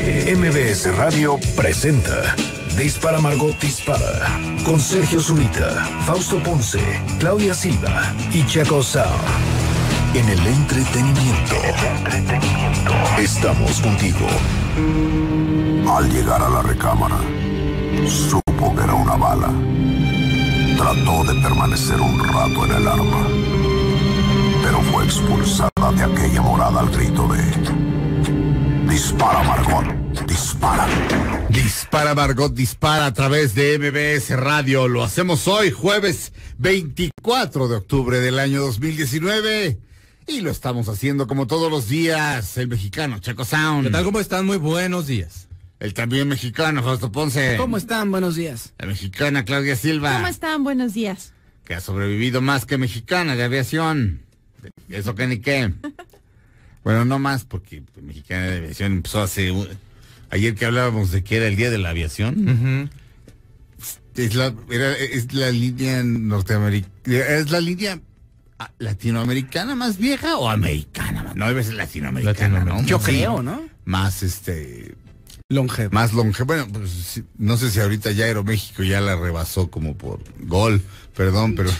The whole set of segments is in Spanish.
MBS Radio presenta Dispara Margot Dispara con Sergio Zurita, Fausto Ponce, Claudia Silva y Chaco Sound. En el entretenimiento. Estamos contigo. Al llegar a la recámara, supo que era una bala. Trató de permanecer un rato en el arma, pero fue expulsada de aquella morada al grito de: dispara, Margot, dispara. Dispara, Margot, dispara a través de MBS Radio. Lo hacemos hoy, jueves 24 de octubre del año 2019. Y lo estamos haciendo como todos los días, el mexicano Chaco Sound. ¿Qué tal? ¿Cómo están? Muy buenos días. El también mexicano Fausto Ponce. ¿Cómo están? Buenos días. La mexicana Claudia Silva. ¿Cómo están? Buenos días. Que ha sobrevivido más que mexicana de aviación. Eso que ni qué. Bueno, no más, porque mexicana de aviación empezó ayer que hablábamos de que era el día de la aviación. Es la línea norteamericana. Es la línea latinoamericana más vieja o americana. No debe ser latinoamericana, ¿no? Yo creo, ¿no? Más longevo. Más longevo. Bueno, pues sí, no sé si ahorita ya Aeroméxico ya la rebasó como por gol, perdón, pero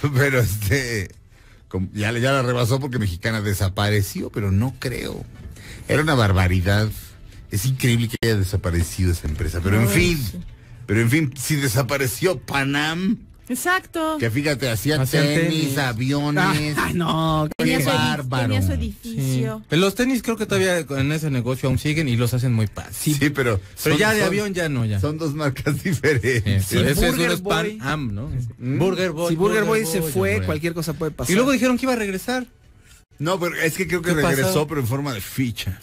ya la rebasó porque Mexicana desapareció, pero no creo. Era una barbaridad. Es increíble que haya desaparecido esa empresa, pero en fin, si desapareció Panam. Exacto. Que fíjate, hacía tenis, aviones. Ay, no, tenía su edificio. Sí. Los tenis creo que todavía en ese negocio aún siguen y los hacen muy padres. Sí, pero ya de avión ya no, ya. Son dos marcas diferentes. Sí, ese es Pan Am, ¿no? Burger Boy. Si Burger Boy se fue, cualquier cosa puede pasar. Y luego dijeron que iba a regresar. No, pero es que creo que regresó, pero en forma de ficha.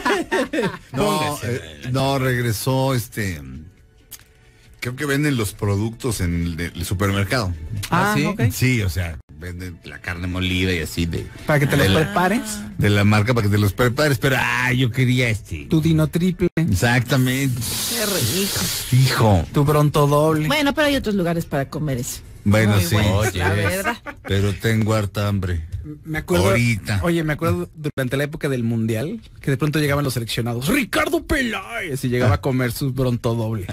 No, regresó creo que venden los productos en el supermercado. ¿Sí? Okay. Sí, o sea, venden la carne molida y así para que te los prepares. De la marca para que te los prepares, pero yo quería Tu Dino Triple. Exactamente. Qué rico. Hijo. Tu Bronto Doble. Bueno, pero hay otros lugares para comer eso. Bueno, muy sí. Bueno, Oye, la verdad. Pero tengo harta hambre. Me acuerdo. Ahorita. Oye, me acuerdo durante la época del Mundial que de pronto llegaban los seleccionados. Ricardo Peláez y llegaba a comer sus Bronto Doble.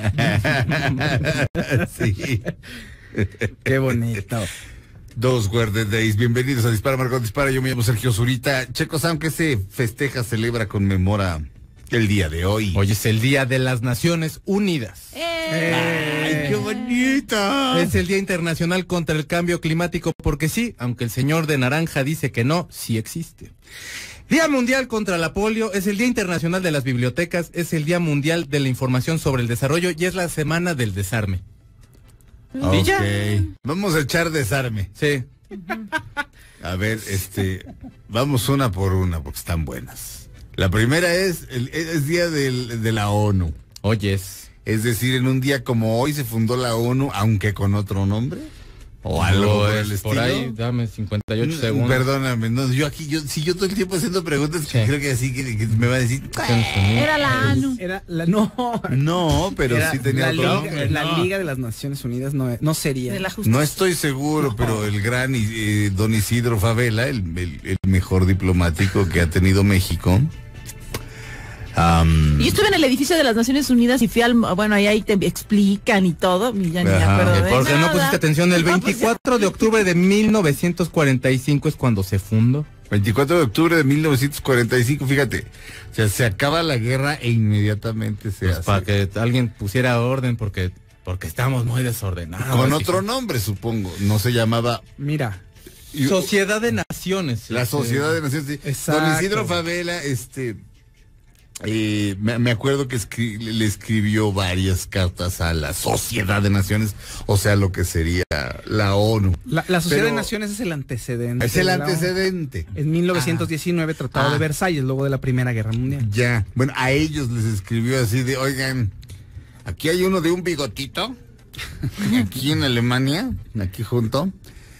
Sí. Qué bonito. Dos Guardian Days. Bienvenidos a Dispara Margot Dispara. Yo me llamo Sergio Zurita. Checos, aunque se festeja, celebra, conmemora el día de hoy. Hoy es el Día de las Naciones Unidas. ¡Ay, qué bonito! Es el Día Internacional contra el Cambio Climático porque sí, aunque el señor de naranja dice que no, sí existe. Día Mundial contra la Polio, es el Día Internacional de las Bibliotecas, es el Día Mundial de la Información sobre el Desarrollo y es la Semana del Desarme. Ok. ya. Vamos a echar desarme. Sí. A ver, vamos una por una porque están buenas. La primera es día de la ONU. Oyes. Es decir, en un día como hoy se fundó la ONU, aunque con otro nombre. O algo por el estilo. Por ahí, dame 58 segundos. Perdóname, no, yo todo el tiempo haciendo preguntas, sí. Creo que así que me va a decir. Era la ONU. No, pero sí tenía otro nombre. La Liga de las Naciones Unidas no sería. De la justicia. No estoy seguro, pero el gran don Isidro Favela, el mejor diplomático que ha tenido México. Yo estuve en el edificio de las Naciones Unidas y fui ahí te explican y todo, y ya ni me acuerdo de porque nada. no pusiste atención, el 24 de octubre de 1945 es cuando se fundó. 24 de octubre de 1945, fíjate, o sea, se acaba la guerra e inmediatamente se hace. Para que alguien pusiera orden porque estamos muy desordenados. Con otro nombre, supongo, no se llamaba... Mira. Sociedad de Naciones. La Sociedad de Naciones, sí. Exacto. Don Isidro Favela, me acuerdo que le escribió varias cartas a la Sociedad de Naciones, o sea, lo que sería la ONU. La Sociedad de Naciones es el antecedente. Es el antecedente. En 1919, Tratado de Versalles, luego de la Primera Guerra Mundial. Ya, bueno, a ellos les escribió así de, oigan, aquí hay uno de un bigotito, aquí en Alemania, aquí junto,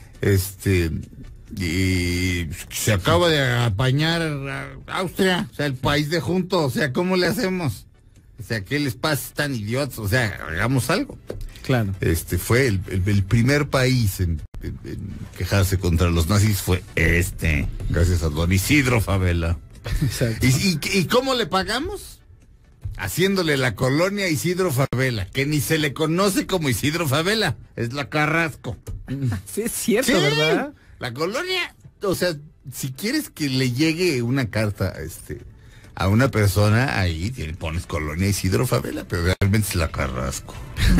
y se acaba de apañar a Austria, o sea, el país de junto, o sea, ¿cómo le hacemos? O sea, ¿qué les pasa? Están idiotas, o sea, hagamos algo. Claro. Fue el primer país en quejarse contra los nazis, fue gracias a don Isidro Favela. Exacto. ¿Y cómo le pagamos? haciéndole la colonia Isidro Favela, que ni se le conoce como Isidro Favela, es la Carrasco. Sí, es cierto, Sí, ¿verdad? la colonia, o sea, si quieres que le llegue una carta a una persona, ahí pones colonia Isidro Favela, pero realmente es la Carrasco.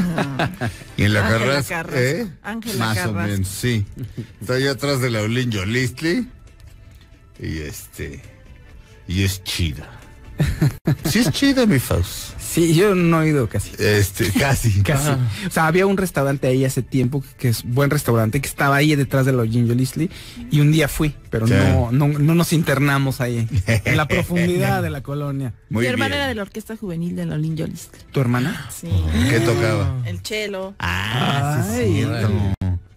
Y en la Ángela Carrasco, Ángela más Carrasco. o menos, sí. Está ahí atrás de la Olin Yolistli. Y y es chida. Sí es chida, mi Faust. Sí, yo no he ido casi. Casi. Casi. O sea, había un restaurante ahí hace tiempo que es buen restaurante que estaba ahí detrás de la Ginger Leslie y un día fui, pero Sí. no nos internamos ahí en la profundidad de la colonia. Muy Mi hermana bien. era de la orquesta juvenil de Lolín Yolis. ¿Tu hermana? Sí. ¿Qué tocaba? El cello. Ah, sí, Ay, es cierto.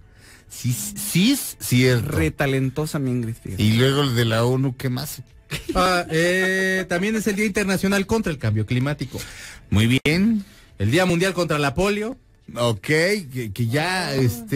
Sí, es cierto. Re talentosa mi Ingrid, fíjate. Y luego el de la ONU, ¿qué más? También es el Día Internacional contra el Cambio Climático. Muy bien. El Día Mundial contra la Polio. Ok, que ya,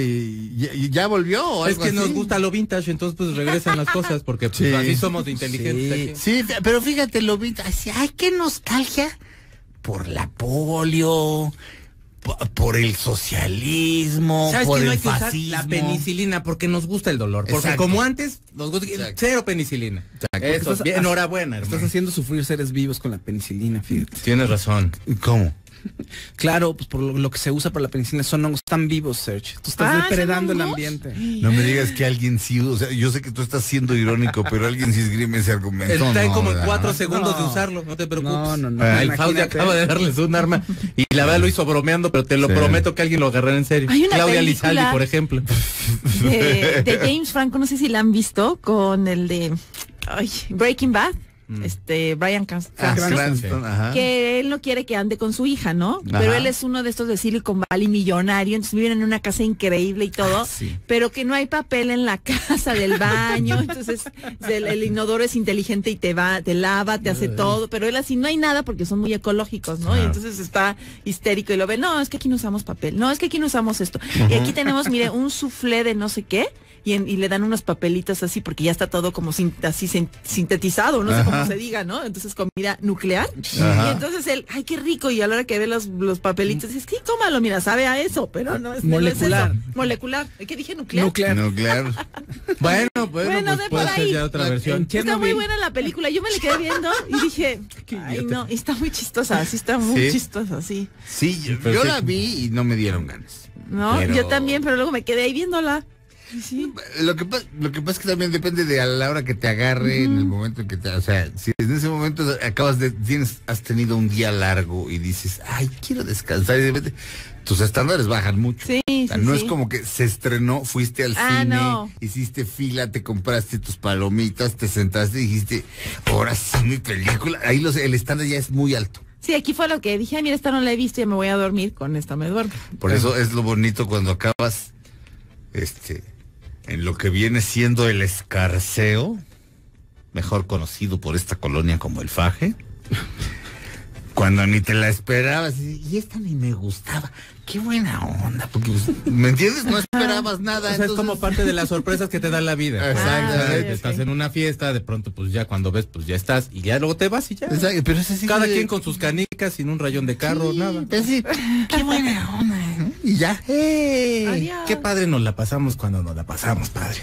ya volvió o Es algo que así. nos gusta lo vintage, entonces pues regresan las cosas, porque pues, Sí. así somos de inteligentes. Sí. aquí. Sí, pero fíjate, lo vi así, ay, qué nostalgia por la polio, por el socialismo, ¿Sabes por que no hay el que usar fascismo. la penicilina? Porque nos gusta el dolor. Porque Exacto. como antes, nos gusta Exacto. cero penicilina. Exacto. Eso, Estás- bien, enhorabuena, Estás hermano. haciendo sufrir seres vivos con la penicilina, fíjate. Tienes razón. ¿Cómo? Claro, pues por lo que se usa para la penicilina son hongos tan vivos, Serge. Tú estás Ah, depredando ¿son el hongos? ambiente. No me digas que alguien sí, o sea, yo sé que tú estás siendo irónico, pero alguien sí esgrime ese argumento. Está ahí no, como en ¿verdad? 4 segundos de No. usarlo, no te preocupes. No. El Faust Imagínate. acaba de darles un arma y la verdad lo hizo bromeando, pero te lo Sí. prometo que alguien lo agarrará en serio. Hay una Claudia película- Lizaldi, por ejemplo. De James Franco, no sé si la han visto, con el de Breaking Bad, Bryan Cranston. Cranston, ajá. Que él no quiere que ande con su hija, ¿no? Ajá. Pero él es uno de estos de Silicon Valley millonario, entonces viven en una casa increíble y todo, sí. pero que no hay papel en la casa del baño, entonces el inodoro es inteligente y te lava, te hace todo, pero él así no hay nada porque son muy ecológicos, ¿no? Y entonces está histérico y lo ve, no, es que aquí no usamos papel, no, es que aquí no usamos esto. Y aquí tenemos, mire, un soufflé de no sé qué. Y le dan unos papelitos así porque ya está todo como sintetizado, no sé cómo se diga, ¿no? Entonces comida nuclear. Ajá. Y entonces él, ay, qué rico. Y a la hora que ve los papelitos, dice, sí, cómalo, mira, sabe a eso, pero no es Molecular. no es eso. Molecular. ¿Qué dije? ¿Nuclear? Nuclear. Nuclear. Bueno, Bueno, pues de puede por ser ahí. ya otra versión. Está muy Chernobyl. buena la película. Yo me la quedé viendo y dije, ay, no, está muy chistosa, sí está muy ¿Sí? chistosa, sí. Sí, yo Perfecto. la vi y no me dieron ganas. No, Pero- yo también, pero luego me quedé ahí viéndola. Sí. Lo que pasa es que también depende de a la hora que te agarre, en el momento en que te, o sea, si en ese momento has tenido un día largo y dices, ay, quiero descansar y de repente tus estándares bajan mucho. Sí, O sea, sí, no sí. es como que se estrenó, fuiste al Ah, cine, no. hiciste fila, te compraste tus palomitas, te sentaste y dijiste, ahora sí mi película. Ahí el estándar ya es muy alto. Sí, aquí fue lo que dije, ay, mira, esta no la he visto, ya me voy a dormir, con esta me duermo. Por eso es lo bonito cuando acabas, en lo que viene siendo el escarceo, mejor conocido por esta colonia como el Faje, cuando ni te la esperabas, y esta ni me gustaba, qué buena onda, porque, pues, ¿me entiendes? No esperabas nada. O sea, es entonces- como parte de las sorpresas que te da la vida. Exacto. O sea, ok, ok. Estás en una fiesta, de pronto pues ya cuando ves pues ya estás y ya luego te vas y ya. Exacto, pero es así Cada de- quien con sus canicas, sin un rayón de carro, Sí, nada. es así, qué buena onda, ¿no? Y ya, Adiós. Qué padre nos la pasamos cuando nos la pasamos, padre.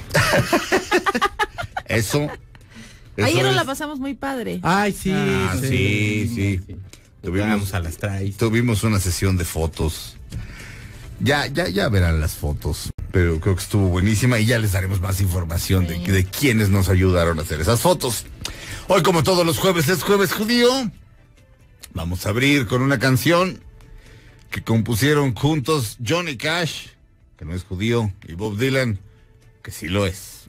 eso Ayer nos es- la pasamos muy padre. Ay, sí. Ah, sí. Tuvimos a las traes. Tuvimos una sesión de fotos. Ya verán las fotos, pero creo que estuvo buenísima y ya les daremos más información de quiénes nos ayudaron a hacer esas fotos. Hoy, como todos los jueves, es jueves judío. Vamos a abrir con una canción que compusieron juntos Johnny Cash, que no es judío, y Bob Dylan, que sí lo es.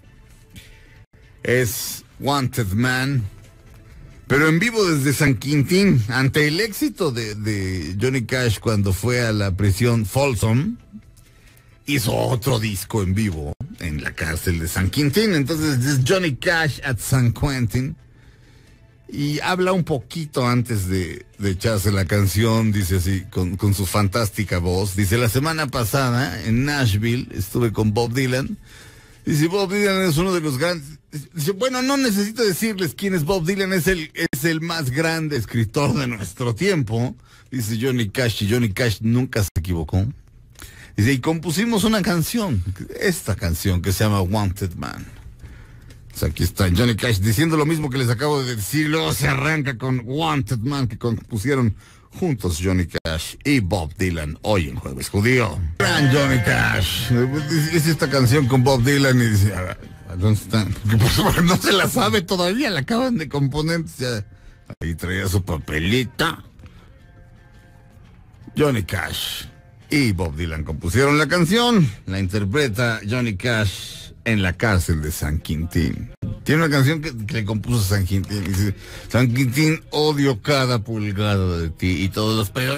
Es Wanted Man, pero en vivo desde San Quintín, ante el éxito de Johnny Cash cuando fue a la prisión Folsom, hizo otro disco en vivo en la cárcel de San Quintín. Entonces es Johnny Cash at San Quentin. Y habla un poquito antes de echarse la canción, dice así, con su fantástica voz. Dice, la semana pasada en Nashville estuve con Bob Dylan Dice, Bob Dylan es uno de los grandes. Dice, bueno, no necesito decirles quién es Bob Dylan, es el más grande escritor de nuestro tiempo. Dice Johnny Cash, y Johnny Cash nunca se equivocó. Dice, y compusimos una canción, esta canción que se llama Wanted Man. O sea, aquí está Johnny Cash diciendo lo mismo que les acabo de decir, luego se arranca con Wanted Man, que compusieron juntos Johnny Cash y Bob Dylan hoy en Jueves Judío. Gran Johnny Cash. Dice esta canción con Bob Dylan y dice, ¿dónde está? Porque no se la sabe todavía, la acaban de componer. Ya, ahí traía su papelita. Johnny Cash y Bob Dylan compusieron la canción. La interpreta Johnny Cash en la cárcel de San Quintín. Tiene una canción que le compuso San Quintín. Dice, San Quintín, odio cada pulgada de ti y todos los pedos.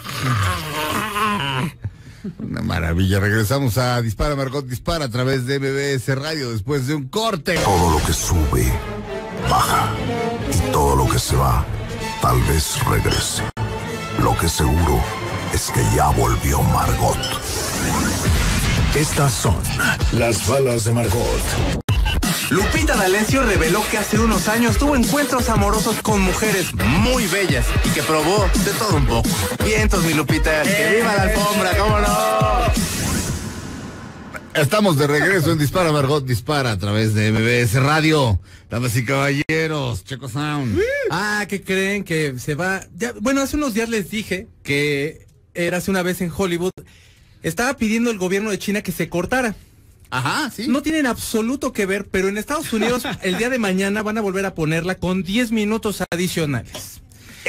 Una maravilla. Regresamos a Dispara, Margot Dispara a través de MBS Radio después de un corte. Todo lo que sube, baja. Y todo lo que se va, tal vez regrese. Lo que seguro es que ya volvió Margot. Estas son las balas de Margot. Lupita D'Alessio reveló que hace unos años tuvo encuentros amorosos con mujeres muy bellas y que probó de todo un poco. Vientos, mi Lupita, que viva la alfombra, ¿cómo no? Estamos de regreso en Dispara, Margot Dispara a través de MBS Radio. Damas y caballeros, Checo Sound. ¿Qué creen? Que se va... Ya, bueno, hace unos días les dije que érase una vez en Hollywood. Estaba pidiendo el gobierno de China que se cortara. Ajá, sí. No tienen absoluto que ver, pero en Estados Unidos el día de mañana van a volver a ponerla con 10 minutos adicionales.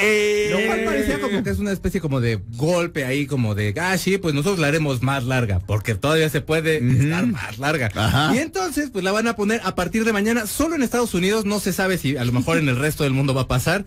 Lo cual parecía como que es una especie como de golpe ahí, como de, sí, pues nosotros la haremos más larga, porque todavía se puede estar más larga. Ajá. Y entonces, pues la van a poner a partir de mañana, solo en Estados Unidos, no se sabe si a lo mejor en el resto del mundo va a pasar.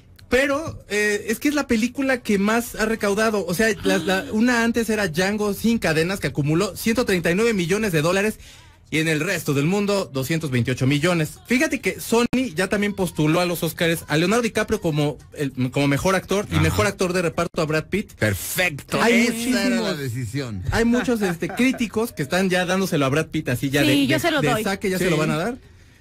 Pero es que es la película que más ha recaudado. O sea, una antes era Django sin cadenas, que acumuló 139 millones de dólares, y en el resto del mundo 228 millones. Fíjate que Sony ya también postuló a los Oscars a Leonardo DiCaprio como mejor actor y mejor actor de reparto a Brad Pitt. Perfecto. Esa era la decisión. Hay muchos críticos que están ya dándoselo a Brad Pitt así ya yo se lo doy. saque, ya Sí. se lo van a dar.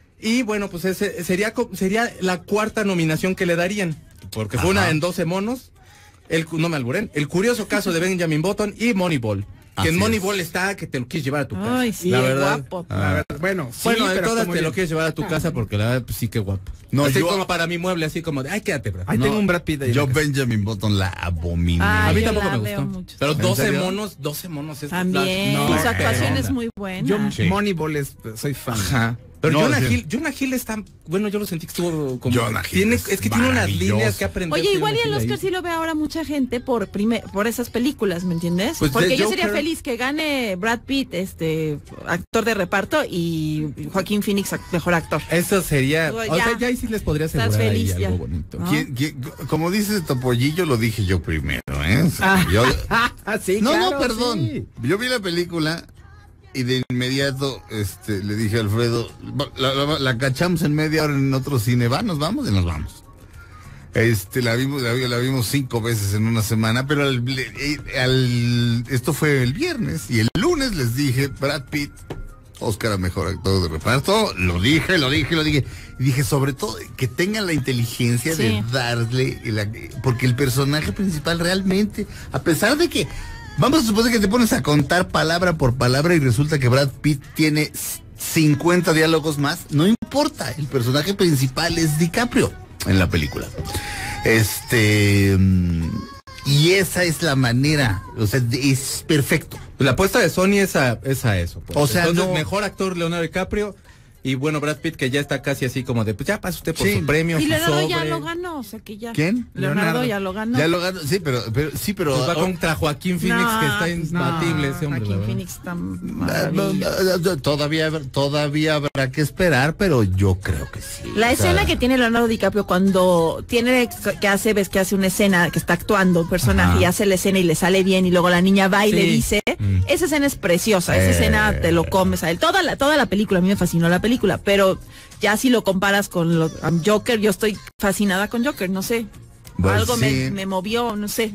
Y bueno, pues ese sería la cuarta nominación que le darían. Porque fue una en 12 monos, no me alburen, El curioso caso de Benjamin Button y Moneyball. Que en Moneyball está que te lo quieres llevar a tu casa. Ay, sí, la qué verdad. guapo. Bueno, sí, Bueno, de pero todas está muy te lo bien. quieres llevar a tu casa porque la verdad, pues sí, qué guapo. No, así yo- como para mi mueble, así como de, quédate, bro. Ahí tengo un Brad Pitt ahí. Yo Benjamin Button la abominé. A mí yo tampoco la me veo gustó. mucho. Pero ¿En 12 serio? monos es También, No, su pero actuación onda. es muy buena. Yo Sí. Moneyball soy fan. Ajá. Pero No, Jonah Hill está, bueno, yo lo sentí que estuvo como Jonah Hill es es que tiene unas maravilloso. líneas que aprender. Oye, igual y el Jonah Hill Oscar ahí. sí lo ve ahora mucha gente por esas películas, ¿me entiendes? Pues Porque de yo sería Joker- feliz que gane Brad Pitt, actor de reparto, y Joaquín Phoenix, mejor actor. Eso sería, Pues o ya. sea, ya ahí sí les podría Estás asegurar feliz ahí ya. algo bonito. ¿No? Como dice Topollillo, lo dije yo primero, ¿eh? O sea, Sí, no, claro, perdón. sí. Yo vi la película y de inmediato le dije a Alfredo, la cachamos en media hora en otro cine, nos vamos y nos vamos. La vimos 5 veces en una semana, pero esto fue el viernes y el lunes les dije, Brad Pitt, Oscar a mejor actor de reparto, lo dije. Y dije, sobre todo, que tengan la inteligencia Sí. de darle, porque el personaje principal realmente, a pesar de que, vamos a suponer que te pones a contar palabra por palabra y resulta que Brad Pitt tiene 50 diálogos más, no importa, el personaje principal es DiCaprio en la película. Y esa es la manera, o sea, es perfecto. La apuesta de Sony es a eso. Pues. O sea, entonces, no- mejor actor Leonardo DiCaprio y bueno, Brad Pitt, que ya está casi así como de, pues ya pasa usted por Sí. su premio, Y su Leonardo sobre. ya lo ganó, o sea que ya. ¿Quién? Leonardo ya lo ganó. Ya lo ganó, sí, pero Pues va contra Joaquín Phoenix, que está imbatible ese hombre. la Joaquín verdad. Phoenix está maravilla. Todavía habrá que esperar, pero yo creo que sí. La O sea, escena que tiene Leonardo DiCaprio cuando ves que hace una escena, que está actuando un personaje y hace la escena y le sale bien y luego la niña va y le dice, esa escena es preciosa, esa escena te lo comes a él. Toda la película, a mí me fascinó la película, pero ya si lo comparas con Joker, yo estoy fascinada con Joker, no sé. Pues Algo sí. me movió, no sé.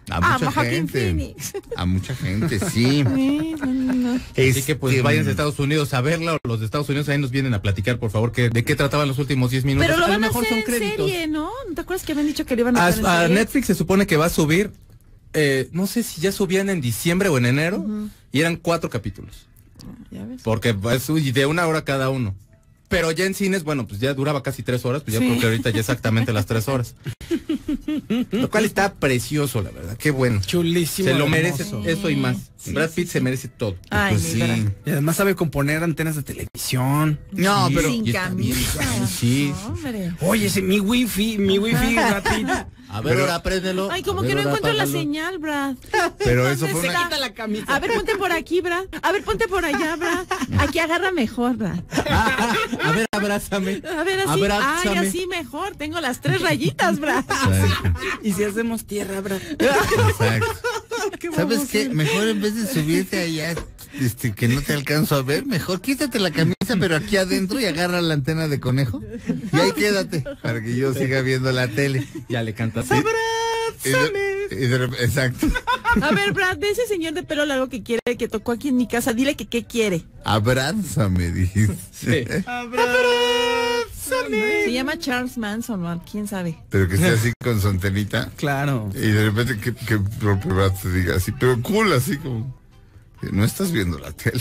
A mucha Joaquín gente. Phoenix. A mucha gente, sí. Así que pues vayan a Estados Unidos a verla, o los de Estados Unidos ahí nos vienen a platicar, por favor, de qué trataban los últimos 10 minutos. Pero lo a van a mejor hacer son en créditos. serie, ¿no? ¿No te acuerdas que habían dicho que lo iban a hacer en A serie? Netflix se supone que va a subir, no sé si ya subían en diciembre o en enero, y eran 4 capítulos. Ya ves. Porque va a subir de 1 hora cada uno. Pero ya en cines, bueno, pues ya duraba casi 3 horas, pues ya Sí. creo que ahorita ya exactamente las 3 horas. Lo cual está precioso, la verdad, qué bueno. Chulísimo. Se lo merece hermoso. eso y más. Sí, Brad sí, Pitt se merece todo. Ay, Pues mi Brad. Y además sabe componer antenas de televisión. No, pero Sin y está bien, camisa. sí. Hombre. Oye, mi wifi, Brad Pitt. A ver, ahora préndelo. Ay, como A ver, que no ahora encuentro la apágalo. señal, Brad. Pero eso ¿Dónde fue una- está? la camisa. A ver, ponte por aquí, Brad. A ver, ponte por allá, Brad. Aquí agarra mejor, Brad. A ver, abrázame. A ver, así. Ay, Abrázame. así mejor. Tengo las 3 rayitas, Brad. Exacto. ¿Y si hacemos tierra, Brad? Exacto. ¿Sabes qué? Mejor en vez de subirte allá, que no te alcanzo a ver, mejor quítate la camisa, pero aquí adentro, y agarra la antena de conejo. Y ahí quédate, para que yo siga viendo la tele. Ya le cantas. Exacto. A ver, Brad, de ese señor de pelo largo que tocó aquí en mi casa, dile que qué quiere. Abrázame, dijiste. Sí. Se llama Charles Manson, o quién sabe. Pero que esté así con su antenita. Claro. Y de repente que propio Brad te diga así, pero cool, así como que no estás viendo la tele.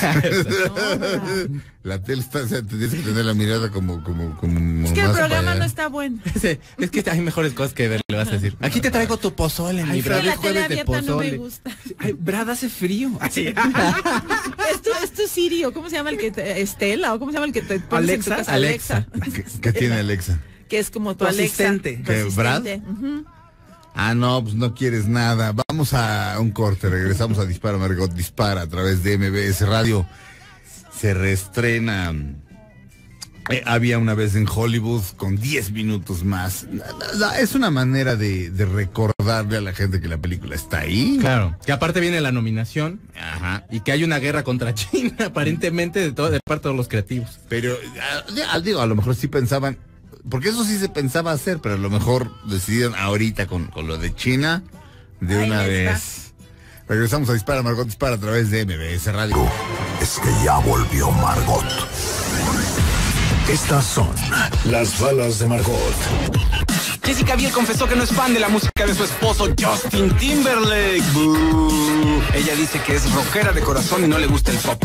La tele está, o sea, tienes que tener la mirada como Es que el más programa para allá. no está bueno. Sí, es que hay mejores cosas que ver, le vas a decir. Aquí te traigo tu pozole, mi Es que Brad, la es tele jueves de abierta no me pozole. gusta. Ay, Brad hace frío. Así. Es tu Siri, o ¿cómo se llama el que te, Estela, o cómo se llama el que te pones en tu Alexa. casa? Alexa. ¿Qué tiene Alexa? Que es como tu Tu Alexa. asistente. Tu ¿Qué, Brad? asistente. Ujú. Ah, no, pues no quieres nada. Vamos a un corte, regresamos a Dispara, Margot Dispara a través de MBS Radio. Se reestrena Había una vez en Hollywood con 10 minutos más. Es una manera de recordarle a la gente que la película está ahí. Claro, que aparte viene la nominación. Ajá. Y que hay una guerra contra China, aparentemente, de parte de los creativos. Pero, digo, a lo mejor sí pensaban, porque eso sí se pensaba hacer, pero a lo mejor decidieron ahorita con lo de China, de Ahí una les vez. Regresamos a Dispara, Margot Dispara a través de MBS Radio. Es que ya volvió Margot. Estas son las balas de Margot. Jessica Biel confesó que no es fan de la música de su esposo Justin Timberlake. ¡Bú! Ella dice que es rockera de corazón y no le gusta el pop.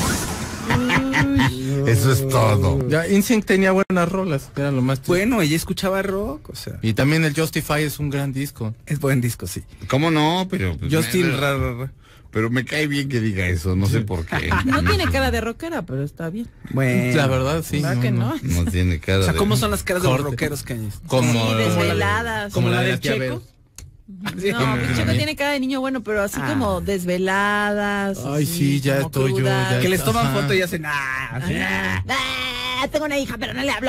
Eso es todo. Ya, NSYNC tenía buenas rolas, era lo más chido. Bueno, ella escuchaba rock, o sea, Y también el Justify es un gran disco. es buen disco, sí. ¿Cómo no? Pero pues, Justin, pero me cae bien que diga eso, no sé por qué. No tiene cara de rockera, pero está bien. Bueno. La verdad, sí. ¿Verdad que no? No tiene cara O sea, de... ¿cómo son las caras de los Corte. rockeros que hay? Como, Sí, desveladas. como la del del Checo. Checo. No, mi chico tiene cara de niño bueno, pero así como desveladas. Ay, así, sí, ya como estoy yo, crudas. ya. Que les toman Ajá. foto y hacen así. Tengo una hija, pero no le hablo.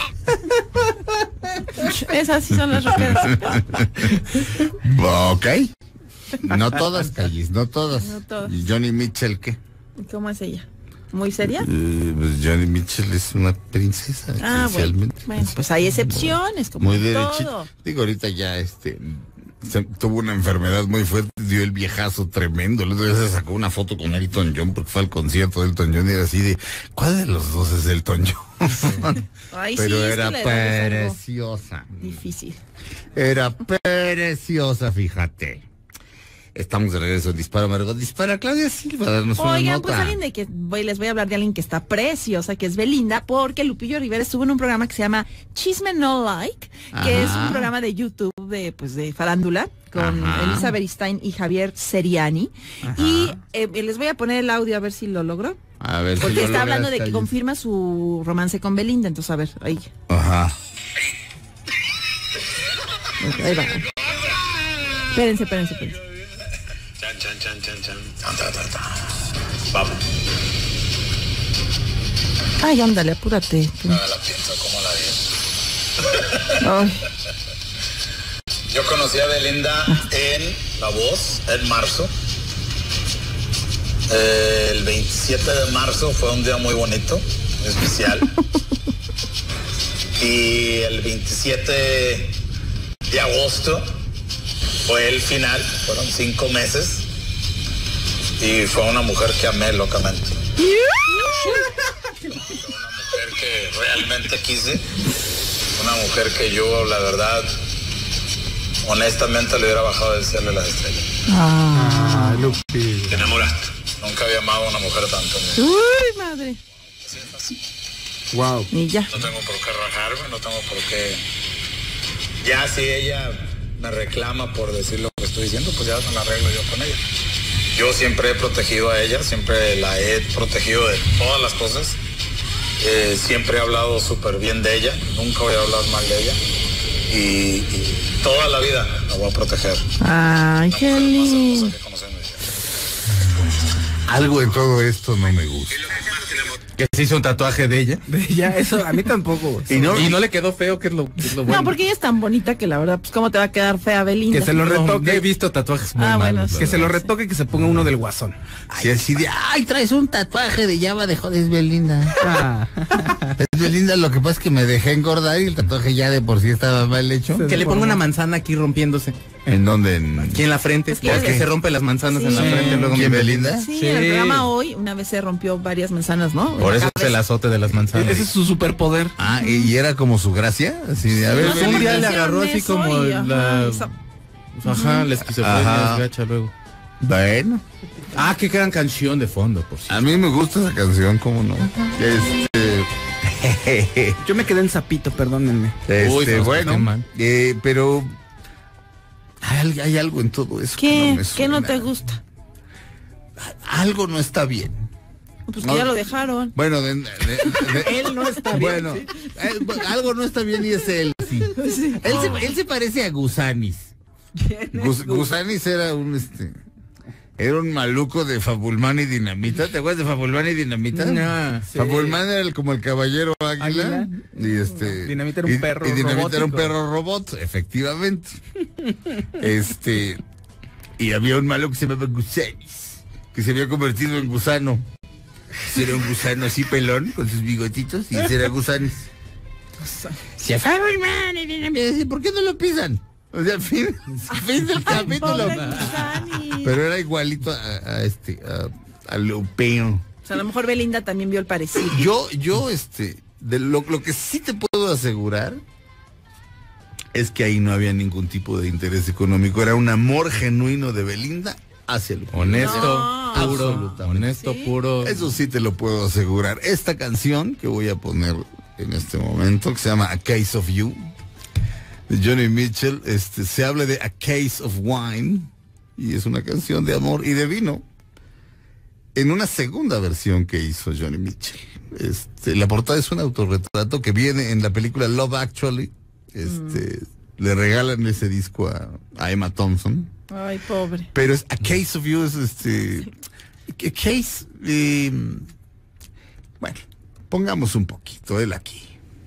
Esas sí son las rockeras. Ok. No todas, Callis, no todas. No todas. ¿Y Johnny Mitchell qué? ¿Cómo es ella? ¿Muy seria? Pues Johnny Mitchell es una princesa, Bueno, esencialmente. bueno, pues hay excepciones, como Muy en derechito. todo. Digo, ahorita ya tuvo una enfermedad muy fuerte, dio el viejazo tremendo. El otro día se sacó una foto con Elton John porque fue al concierto de Elton John y era así de, ¿cuál de los dos es Elton John? Ay, Pero sí, es era que la edad es algo preciosa. difícil. Era preciosa, fíjate. Estamos de regreso en Dispara, Margot Dispara. Claudia Silva, darnos una Oigan, nota. pues alguien de que les voy a hablar de alguien que está preciosa, que es Belinda, porque Lupillo Rivera estuvo en un programa que se llama Chisme No Like, que es un programa de YouTube de farándula con Ajá. Elisa Beristain y Javier Seriani. Y les voy a poner el audio a ver si lo logró. A ver, Porque si lo está hablando logras, de que Callis. confirma su romance con Belinda, entonces a ver, ahí Ajá. va. Espérense. Vamos. Ay, ándale, apúrate. La pienso como la vi. Ay, Yo conocí a Belinda en La Voz en marzo. El 27 de marzo fue un día muy bonito, muy especial. Y el 27 de agosto fue el final, fueron 5 meses y fue una mujer que amé locamente. Fue una mujer que realmente quise, una mujer que yo, la verdad, honestamente le hubiera bajado del cielo las estrellas. Lupi. Te enamoraste. Nunca había amado a una mujer tanto. Uy, madre. Wow. Y ya. No tengo por qué rajarme, no tengo por qué. Ya si ella me reclama por decir lo que estoy diciendo, pues ya me la arreglo yo con ella. Yo siempre he protegido a ella, siempre la he protegido de todas las cosas. Siempre he hablado súper bien de ella, nunca voy a hablar mal de ella. Y toda la vida la voy a proteger. Ay, qué lindo. Algo en todo esto no me gusta. Que se hizo un tatuaje de ella. Ya, eso a mí tampoco. Y no le quedó feo, que es lo bueno. No, porque ella es tan bonita que la verdad, pues cómo te va a quedar fea Belinda. Que se lo No, retoque. he visto tatuajes muy Ah, bueno, malos. sí. Que se lo retoque y que se ponga uno del Guasón. Sí, así de, ay, traes un tatuaje de llama de joder, es Belinda. Ah. Es Belinda, lo que pasa es que me dejé engordar y el tatuaje ya de por sí estaba mal hecho. Que le ponga una manzana aquí rompiéndose. ¿En dónde? Aquí en la frente. Es que- Es que se rompe las manzanas en la Sí. frente. Luego ¿Quién, Belinda? Sí, Sí. en el programa hoy una vez se rompió varias manzanas, ¿no? Por En eso la es el cabeza. azote de las manzanas. Ese es su superpoder. Ah, y era como su gracia, así de, a ver, No sé un por día qué le hicieron agarró así eso como y, la... esa- Ajá, la esquizofrenia Ajá. es gacha luego. bueno, Ah, qué gran canción de fondo, por cierto. a mí me gusta esa canción, ¿cómo no? Yo me quedé en sapito, perdónenme. Uy, Fausto, bueno, qué mal. pero hay algo en todo eso que ¿Qué? no me ¿Qué no suena. te gusta? Algo no está bien. Pues que No. ya lo dejaron. Bueno, Él no está bien. bueno, algo no está bien y es él, sí. Él se parece a Gusanis. Gusanis era era un maluco de Fabulman y Dinamita. ¿Te acuerdas de Fabulman y Dinamita? Ah, sí. Fabulman era como el caballero águila. Y Dinamita era un perro y Dinamita era un robótico. perro robot, efectivamente. Y había un malo que se llamaba Gusanis, que se había convertido en gusano. Era un gusano así pelón, con sus bigotitos, y ese era Gusanis. Se Fabulman y Dinamita. ¿Por qué no lo pisan? O sea, fin del capítulo. Pobre Gusani. Pero era igualito a Lupeo. O sea, a lo mejor Belinda también vio el parecido. Yo, de lo que sí te puedo asegurar es que ahí no había ningún tipo de interés económico. Era un amor genuino de Belinda hacia Lupeo. Honesto, No. puro. Absolutamente. Honesto, Sí. puro. Eso sí te lo puedo asegurar. Esta canción que voy a poner en este momento, que se llama A Case of You, de Johnny Mitchell, se habla de A Case of Wine, y es una canción de amor y de vino, en una segunda versión que hizo Johnny Mitchell. La portada es un autorretrato que viene en la película Love Actually. Le regalan ese disco a Emma Thompson. Ay, pobre. Pero es A Case of You, es A Case. Bueno, pongamos un poquito él aquí.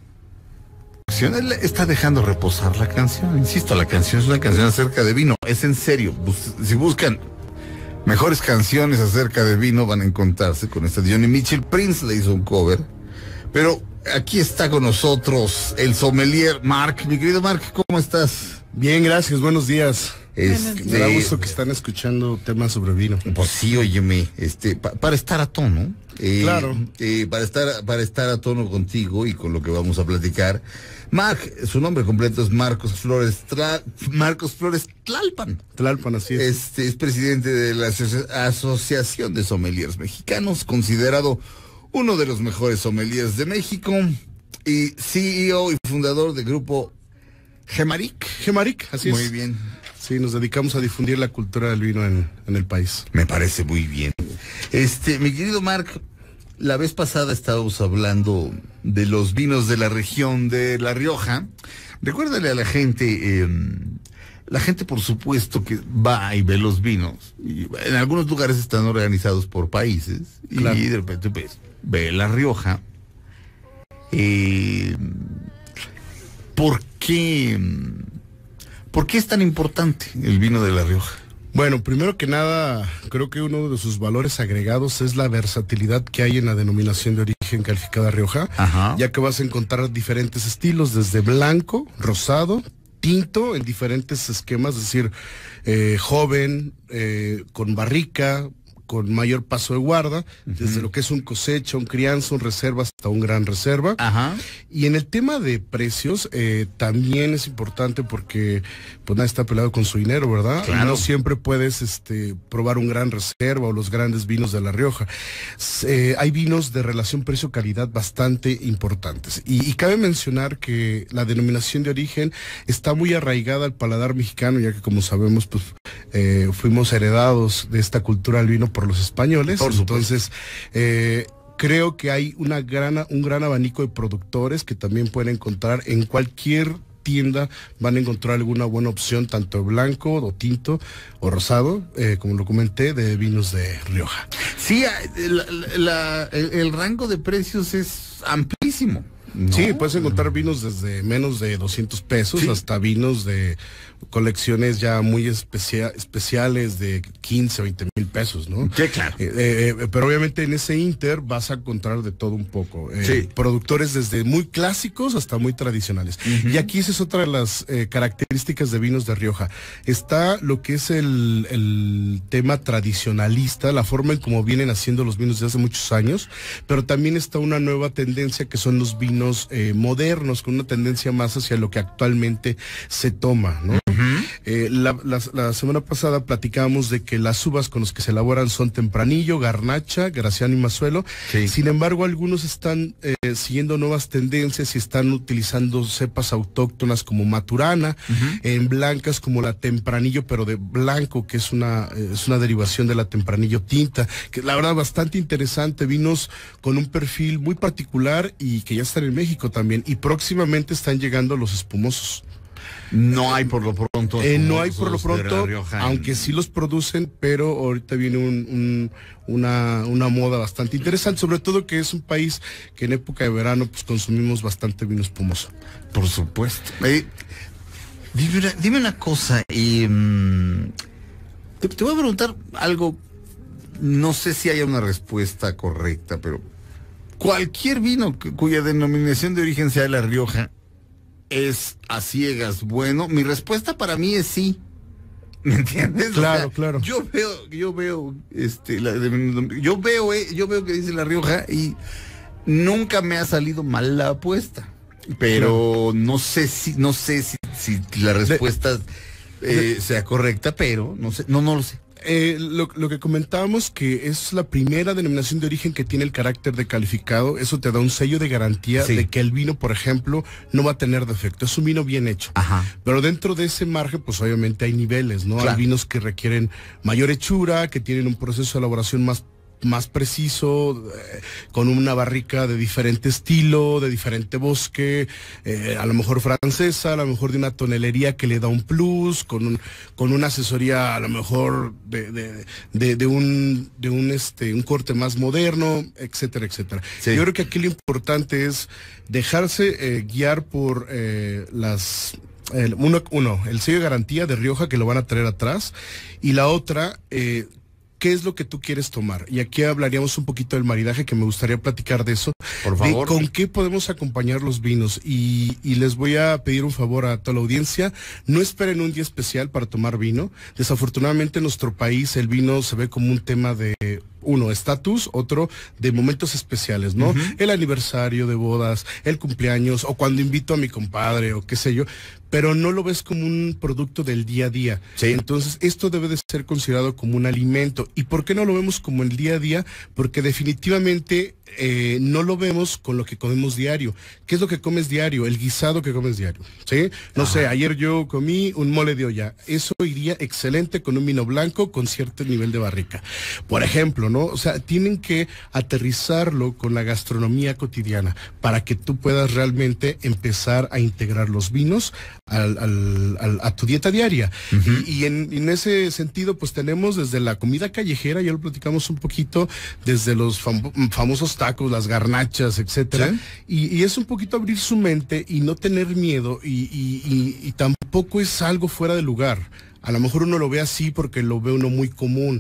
Él está dejando reposar la canción. Insisto, la canción es una canción acerca de vino. Es en serio. Si buscan mejores canciones acerca de vino, van a encontrarse con esta de Johnny Mitchell. Prince le hizo un cover. Pero aquí está con nosotros el sommelier Mark. Mi querido Mark, ¿cómo estás? Bien, gracias, buenos días. Me da gusto que Pues están escuchando temas sobre vino. sí, óyeme, para estar a tono. Claro. Para estar a tono contigo y con lo que vamos a platicar. Mark, su nombre completo es Marcos Flores Tlalpan. Tlalpan, así es. Es presidente de la Asociación de Sommeliers Mexicanos, considerado uno de los mejores sommeliers de México, y CEO y fundador del grupo Gemaric. Gemaric, así es. Muy bien. Sí, nos dedicamos a difundir la cultura del vino en el país. Me parece muy bien. Mi querido Marc, la vez pasada estábamos hablando de los vinos de la región de La Rioja. Recuérdale a la gente por supuesto que va y ve los vinos. Y en algunos lugares están organizados por países. Claro. Y de repente pues, ve La Rioja. ¿Por qué es tan importante el vino de La Rioja? Bueno, primero que nada, creo que uno de sus valores agregados es la versatilidad que hay en la denominación de origen calificada Rioja, Ajá. ya que vas a encontrar diferentes estilos, desde blanco, rosado, tinto en diferentes esquemas, es decir, joven, con barrica, con mayor paso de guarda, desde lo que es un cosecha, un crianza, un reserva hasta un gran reserva. Ajá. Y en el tema de precios, también es importante porque pues nadie está peleado con su dinero, ¿verdad? Claro. No siempre puedes probar un gran reserva o los grandes vinos de La Rioja. Hay vinos de relación precio-calidad bastante importantes. Y cabe mencionar que la denominación de origen está muy arraigada al paladar mexicano, ya que como sabemos, pues fuimos heredados de esta cultura del vino por los españoles. Por supuesto. Entonces, creo que hay un gran abanico de productores que también pueden encontrar en cualquier tienda, van a encontrar alguna buena opción, tanto blanco o tinto o rosado, como lo comenté, de vinos de Rioja. Sí, el rango de precios es amplísimo, ¿no? Sí, puedes encontrar vinos desde menos de 200 pesos hasta vinos de colecciones ya muy especiales de 15 o 20 mil pesos, ¿no? Sí, claro. Pero obviamente en ese inter vas a encontrar de todo un poco. Productores desde muy clásicos hasta muy tradicionales. Y aquí esa es otra de las características de vinos de Rioja. Está lo que es el tema tradicionalista, la forma en cómo vienen haciendo los vinos desde hace muchos años, pero también está una nueva tendencia que son los vinos modernos, con una tendencia más hacia lo que actualmente se toma, ¿no? La semana pasada platicábamos de que las uvas con las que se elaboran son Tempranillo, Garnacha, Graciano y Mazuelo. Sí. Sin embargo, algunos están siguiendo nuevas tendencias y están utilizando cepas autóctonas como Maturana, en blancas como la Tempranillo, pero de blanco, que es una derivación de la Tempranillo tinta, que la verdad bastante interesante, vinos con un perfil muy particular y que ya están en México también, y próximamente están llegando los espumosos. No hay por lo pronto. No hay por lo pronto, aunque sí los producen, pero ahorita viene una moda bastante interesante, sobre todo que es un país que en época de verano pues consumimos bastante vino espumoso. Por supuesto. Dime una cosa, te voy a preguntar algo, no sé si haya una respuesta correcta, pero cualquier vino cuya denominación de origen sea de La Rioja, ¿es a ciegas bueno? Mi respuesta para mí es sí. ¿Me entiendes? Claro, o sea, claro. Yo veo que dice La Rioja y nunca me ha salido mal la apuesta. Pero no sé si la respuesta sea correcta, pero no sé, no lo sé. Lo que comentábamos, que es la primera denominación de origen que tiene el carácter de calificado, eso te da un sello de garantía de que el vino, por ejemplo, no va a tener defecto, es un vino bien hecho. Ajá. Pero dentro de ese margen, pues obviamente hay niveles, ¿no? Claro. Hay vinos que requieren mayor hechura, que tienen un proceso de elaboración más preciso, con una barrica de diferente estilo, de diferente bosque, a lo mejor francesa, a lo mejor de una tonelería que le da un plus, con una asesoría a lo mejor de un corte más moderno, etcétera, etcétera. Sí. Yo creo que aquí lo importante es dejarse guiar por el sello de garantía de Rioja, que lo van a traer atrás, y la otra, ¿qué es lo que tú quieres tomar? Y aquí hablaríamos un poquito del maridaje, que me gustaría platicar de eso. Por favor. ¿Con qué podemos acompañar los vinos? Y les voy a pedir un favor a toda la audiencia, no esperen un día especial para tomar vino. Desafortunadamente en nuestro país el vino se ve como un tema de estatus, otro de momentos especiales, ¿no? El aniversario de bodas, el cumpleaños, o cuando invito a mi compadre, o qué sé yo, pero no lo ves como un producto del día a día. Sí. Entonces, esto debe de ser considerado como un alimento. ¿Y por qué no lo vemos como el día a día? Porque definitivamente no lo vemos con lo que comemos diario. ¿Qué es lo que comes diario? El guisado que comes diario, ¿sí? No sé, ayer yo comí un mole de olla. Eso iría excelente con un vino blanco con cierto nivel de barrica. Por ejemplo, ¿no? O sea, tienen que aterrizarlo con la gastronomía cotidiana para que tú puedas realmente empezar a integrar los vinos a tu dieta diaria. Y en ese sentido, pues tenemos desde la comida callejera, ya lo platicamos un poquito, desde los famosos tacos, las garnachas, etcétera. ¿Sí? Y es un poquito abrir su mente y no tener miedo, y tampoco es algo fuera de lugar. A lo mejor uno lo ve así porque lo ve uno muy común,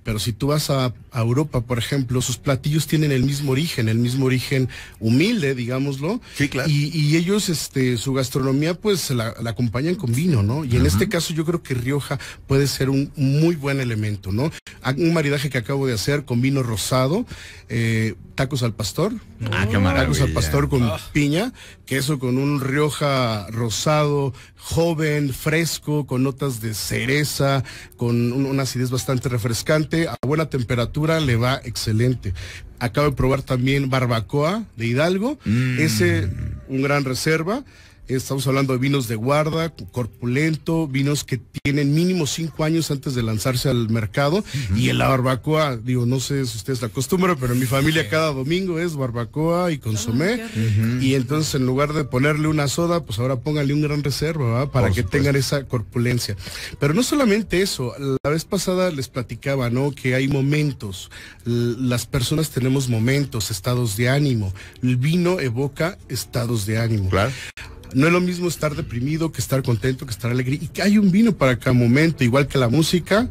pero si tú vas a Europa, por ejemplo, sus platillos tienen el mismo origen humilde, digámoslo. Sí, claro. Y ellos, su gastronomía, pues la acompañan con vino, ¿no? Y en este caso yo creo que Rioja puede ser un muy buen elemento, ¿no? Un maridaje que acabo de hacer con vino rosado, tacos al pastor. Ah, qué maravilla. Tacos al pastor con piña, queso con un Rioja rosado, joven, fresco, con notas de cereza, con una acidez bastante refrescante, a buena temperatura, le va excelente. Acabo de probar también barbacoa de Hidalgo, ese un gran reserva. Estamos hablando de vinos de guarda, corpulento, vinos que tienen mínimo 5 años antes de lanzarse al mercado. Y en la barbacoa, digo, no sé si ustedes la acostumbran, pero en mi familia cada domingo es barbacoa y consomé. Y entonces en lugar de ponerle una soda, pues ahora pónganle un gran reserva, ¿verdad? Para que tengan esa corpulencia. Pero no solamente eso, la vez pasada les platicaba, ¿no? Que hay momentos, las personas tenemos momentos, estados de ánimo. El vino evoca estados de ánimo. Claro. No es lo mismo estar deprimido que estar contento, que estar alegre. Y que hay un vino para cada momento, igual que la música.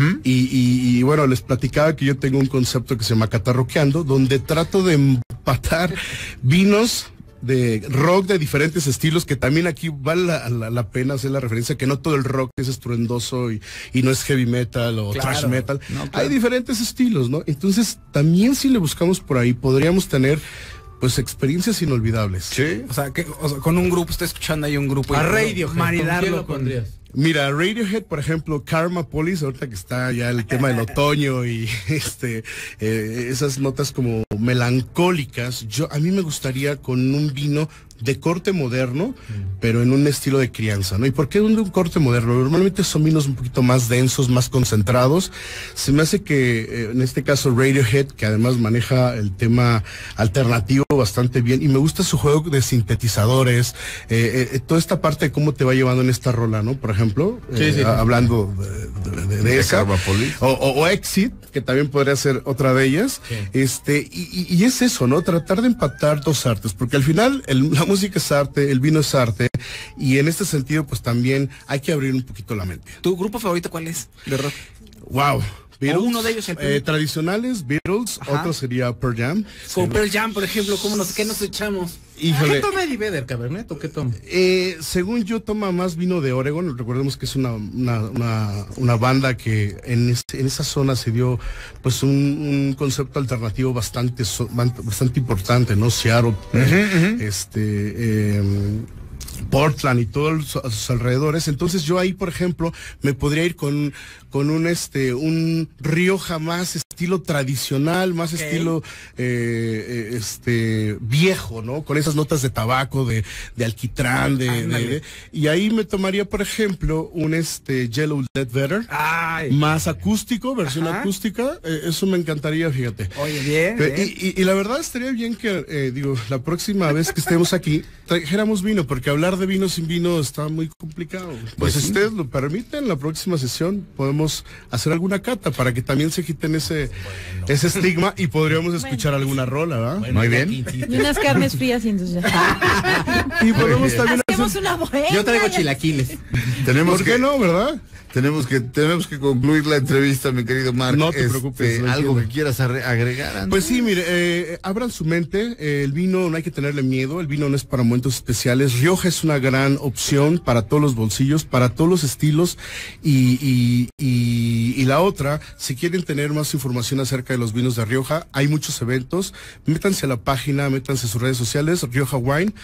Y bueno, les platicaba que yo tengo un concepto que se llama Catarroqueando, donde trato de empatar vinos de rock de diferentes estilos, que también aquí vale la pena hacer la referencia, que no todo el rock es estruendoso y no es heavy metal o thrash metal. No, claro. Hay diferentes estilos, ¿no? Entonces, también si le buscamos por ahí, podríamos tener pues experiencias inolvidables. Sí. O sea, con un grupo, está escuchando ahí un grupo. A Radiohead, maridarlo con Mira, Radiohead, por ejemplo, Karma Police, ahorita que está ya el tema del otoño y esas notas como melancólicas, a mí me gustaría con un vino de corte moderno, pero en un estilo de crianza, ¿no? ¿Y por qué un corte moderno? Normalmente son vinos un poquito más densos, más concentrados. Se me hace que, en este caso, Radiohead, que además maneja el tema alternativo bastante bien, y me gusta su juego de sintetizadores, toda esta parte de cómo te va llevando en esta rola, ¿no? Por ejemplo, hablando de esa, o Exit, que también podría ser otra de ellas, y es eso, ¿no? Tratar de empatar dos artes, porque al final la música es arte, el vino es arte, y en este sentido pues también hay que abrir un poquito la mente. ¿Tu grupo favorito cuál es de rock? Wow. Beatles, uno de ellos tradicionales, Beatles, otro sería Pearl Jam. Con Pearl Jam, por ejemplo, ¿qué nos echamos? Híjole. ¿Qué toma Eddie Vedder, Cabernet, o qué toma? Según yo, toma más vino de Oregon. Recordemos que es una banda que en esa zona se dio pues un concepto alternativo bastante importante, ¿no? Seattle, Portland y todos a sus alrededores. Entonces yo ahí, por ejemplo, me podría ir con un Rioja más estilo tradicional, más estilo viejo, ¿no? Con esas notas de tabaco, de alquitrán, y ahí me tomaría, por ejemplo, un Yellow Ledbetter, más acústico, versión acústica. Eso me encantaría, fíjate. Oye, bien. Y la verdad estaría bien que, la próxima vez que estemos aquí, trajéramos vino, porque hablar de vino sin vino está muy complicado. Pues si ustedes lo permiten, la próxima sesión podemos hacer alguna cata para que también se quiten ese estigma y podríamos escuchar alguna rola, ¿verdad? Bueno, muy bien. Y unas carnes frías y entonces ya. Y podemos también hacemos una buena. Yo traigo chilaquiles. ¿Por qué no, verdad? Tenemos que concluir la entrevista, mi querido Marc. No te preocupes. ¿Algo que quieras agregar antes? Pues sí, mire, abran su mente. El vino no hay que tenerle miedo. El vino no es para momentos especiales. Rioja es una gran opción para todos los bolsillos, para todos los estilos. Y la otra, si quieren tener más información acerca de los vinos de Rioja, hay muchos eventos. Métanse a la página, métanse a sus redes sociales, Rioja Wine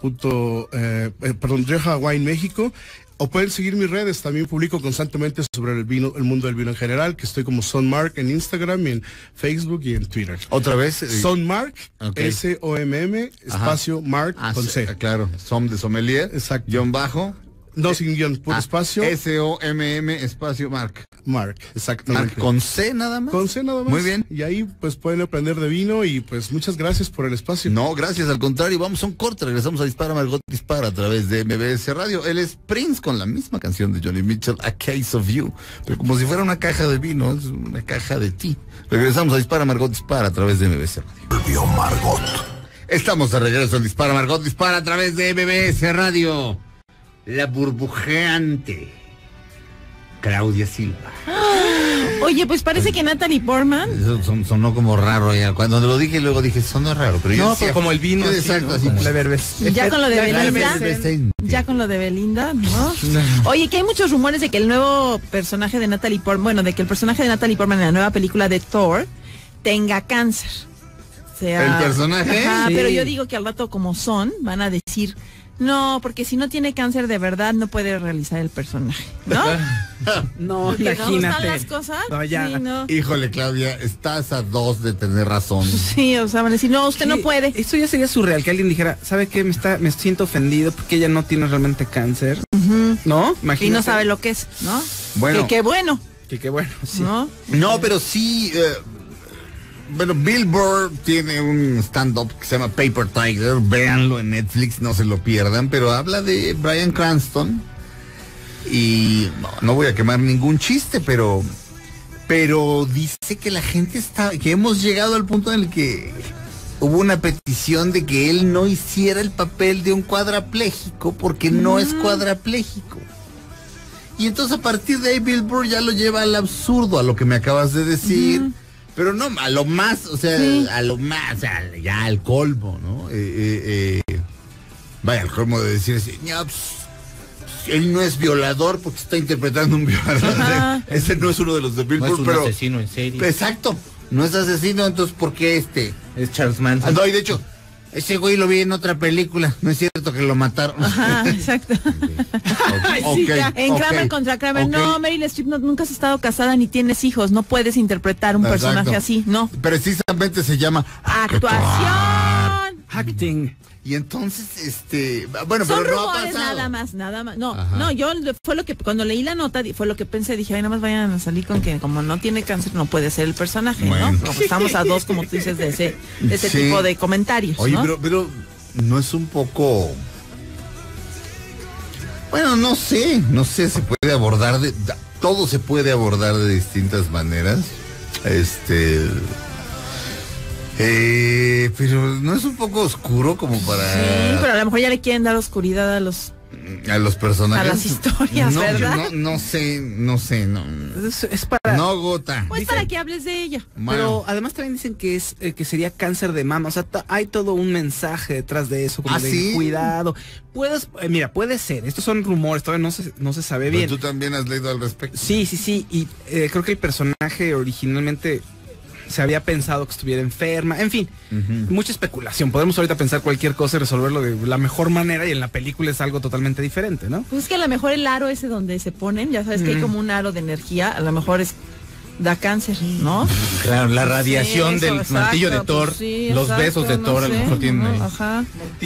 México. O pueden seguir mis redes, también publico constantemente sobre el vino, el mundo del vino en general, que estoy como Sonmark en Instagram, y en Facebook y en Twitter. ¿Otra vez? Sonmark, SOMM, espacio Mark con C. Claro, Som de sommelier, exacto. _. No, sin guión, puro espacio. SOMM, espacio Mark. Mark, exactamente. Mark, ¿con C nada más? Con C nada más. Muy bien. Y ahí pues pueden aprender de vino y pues muchas gracias por el espacio. No, gracias, al contrario, vamos a un corte, regresamos a Dispara Margot Dispara a través de MBS Radio. Él es Prince con la misma canción de Johnny Mitchell, A Case of You, pero como si fuera una caja de vino, es una caja de ti. Regresamos a Dispara Margot Dispara a través de MBS Radio. Volvió Margot. Estamos de regreso en Dispara Margot Dispara a través de MBS Radio. La burbujeante, Claudia Silva. Oye, pues parece que Natalie Portman. Eso sonó como raro ya. Cuando lo dije, luego dije, sonó raro. Pero yo decía, como el vino. Exacto, así. Ya con lo de Belinda. Ya con lo de Belinda, ¿no? Oye, que hay muchos rumores de que el nuevo personaje de Natalie Portman, bueno, de que el personaje de Natalie Portman en la nueva película de Thor tenga cáncer. O sea, ¿el personaje? Ajá, Sí. pero yo digo que al rato como van a decir, no, porque si no tiene cáncer de verdad no puede realizar el personaje, ¿no? No, Que no están imagínate. las cosas. No, ya. Sí, no. Híjole, Claudia, estás a 2 de tener razón. Sí, o sea, van a decir, no, usted no Sí, puede. Esto ya sería surreal, que alguien dijera, ¿sabe qué? Me siento ofendido porque ella no tiene realmente cáncer. ¿No? Imagínate. Y no sabe lo que es, ¿no? Bueno. Que qué bueno, Que bueno, sí. ¿no? No, pero sí, bueno, Bill Burr tiene un stand-up que se llama Paper Tiger, véanlo en Netflix, no se lo pierdan, pero habla de Bryan Cranston y no voy a quemar ningún chiste, pero dice que la gente que hemos llegado al punto en el que hubo una petición de que él no hiciera el papel de un cuadrapléjico porque no es cuadrapléjico. Y entonces a partir de ahí Bill Burr ya lo lleva al absurdo, a lo que me acabas de decir. Pero no, a lo más, o sea, a lo más, o sea, ya al colmo, ¿no? Vaya, al colmo de decir así, "No, pues, él no es violador porque está interpretando un violador." Ese no es uno de los de Bill No Burr, es un pero... asesino en serie. Exacto, no es asesino, entonces ¿por qué este? Es Charles Manson. No, y de hecho, ese güey lo vi en otra película, no es cierto que lo mataron. Ajá, exacto. Ok, En ok, Kramer contra Kramer, ok. no, Meryl Streep nunca has estado casada ni tienes hijos, no puedes interpretar un Exacto. personaje así, no. Precisamente se llama Actuación. Acting. Y entonces, bueno, Son pero no ha rumores pasado. nada más. No, Ajá. no, yo fue lo que cuando leí la nota fue lo que pensé, dije, ay, nada más vayan a salir con que como no tiene cáncer no puede ser el personaje, Bueno. ¿no? Como estamos a 2, como tú dices, de ese Sí. tipo de comentarios, Oye, ¿no? pero no es un poco... Bueno, no sé, se puede abordar todo se puede abordar de distintas maneras. Pero no es un poco oscuro como para... Sí, pero a lo mejor ya le quieren dar oscuridad a los personajes. a las historias, no, ¿verdad? No sé. Es para... No, Gota. Pues para que hables de ella. Bueno. Pero además también dicen que es que sería cáncer de mama, o sea, hay todo un mensaje detrás de eso, como ¿Ah, de sí? cuidado. Mira, puede ser, estos son rumores, todavía no se sabe Pero bien. tú también has leído al respecto. Sí, y creo que el personaje originalmente se había pensado que estuviera enferma, en fin, mucha especulación. Podemos ahorita pensar cualquier cosa y resolverlo de la mejor manera y en la película es algo totalmente diferente, ¿no? Pues es que a lo mejor el aro ese donde se ponen, ya sabes que hay como un aro de energía, a lo mejor da cáncer, ¿no? Claro, la radiación Sí, eso, del exacto, martillo de Thor, pues sí, los exacto, besos de no Thor, a lo sé, mejor tiene... ¿no? Ajá.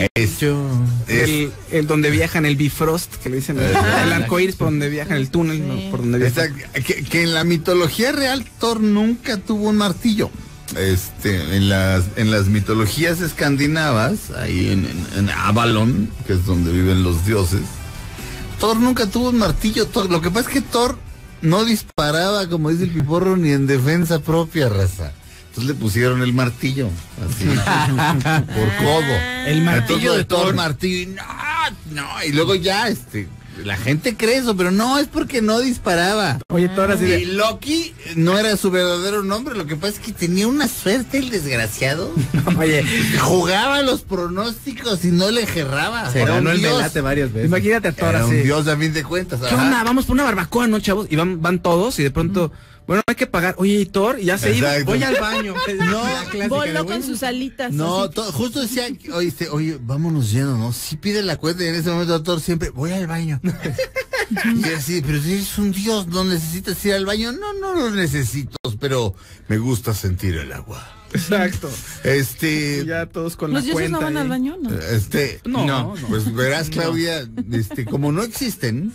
El donde viajan, el Bifrost, que le dicen, el arcoíris por donde viajan, el túnel, Sí. ¿no? Por donde viajan. Que en la mitología real Thor nunca tuvo un martillo. En las mitologías escandinavas, ahí en Avalon, que es donde viven los dioses, Thor nunca tuvo un martillo. Lo que pasa es que Thor no disparaba, como dice el Piporro, ni en defensa propia, raza. Entonces le pusieron el martillo, así, por codo. El martillo de Thor. Martillo, y no, y luego ya, la gente cree eso, pero no, es porque no disparaba. Oye, Thor así Y de... Loki no era su verdadero nombre, lo que pasa es que tenía una suerte el desgraciado. Oye, Jugaba los pronósticos y no le gerraba. Se Era ganó un el dios. melate varias veces. imagínate a Thor Era así. un dios a fin de cuentas. ¿Qué ajá. onda? Vamos por una barbacoa, ¿no, chavos? Y van todos y de pronto, bueno, hay que pagar. Oye, ¿y Thor? Y ya se iba. Exacto. Voy al baño. No, Voló con sus alitas. No, así. justo decía, oye, vámonos yendo, ¿no? Sí pide la cuenta y en ese momento Thor siempre, voy al baño. Y así, pero si eres un dios, no necesitas ir al baño. No lo necesito, pero me gusta sentir el agua. Exacto. Ya todos con ¿Los la dioses cuenta. no van al ahí. baño? No. No. Pues verás, Claudia, como no existen,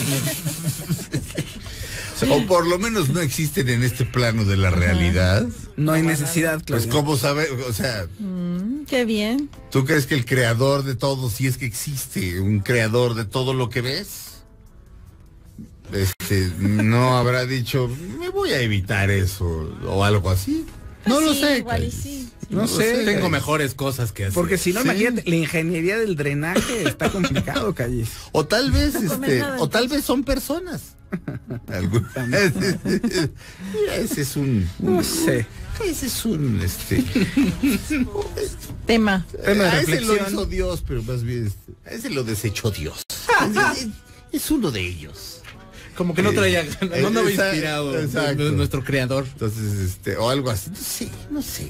o por lo menos no existen en este plano de la realidad, No hay necesidad, pues Claudia. cómo saber, o sea, Qué bien. ¿tú crees que el creador de todo, si es que existe un creador de todo lo que ves, no habrá dicho, me voy a evitar eso o algo así? No lo Sí, sé. igual y Calles. sí. No lo sé. Tengo mejores cosas que hacer. Porque si no, Sí. imagínate, la ingeniería del drenaje está complicado, Calles. O tal vez, comer nada, o tal vez son personas. Ese es un... No sé. Ese es un... Tema de ese lo reflexión. hizo Dios, pero más bien... ese lo desechó Dios. Es uno de ellos. Como que no traía, no andaba Exacto, inspirado exacto. nuestro creador. Entonces, o algo así, no sé.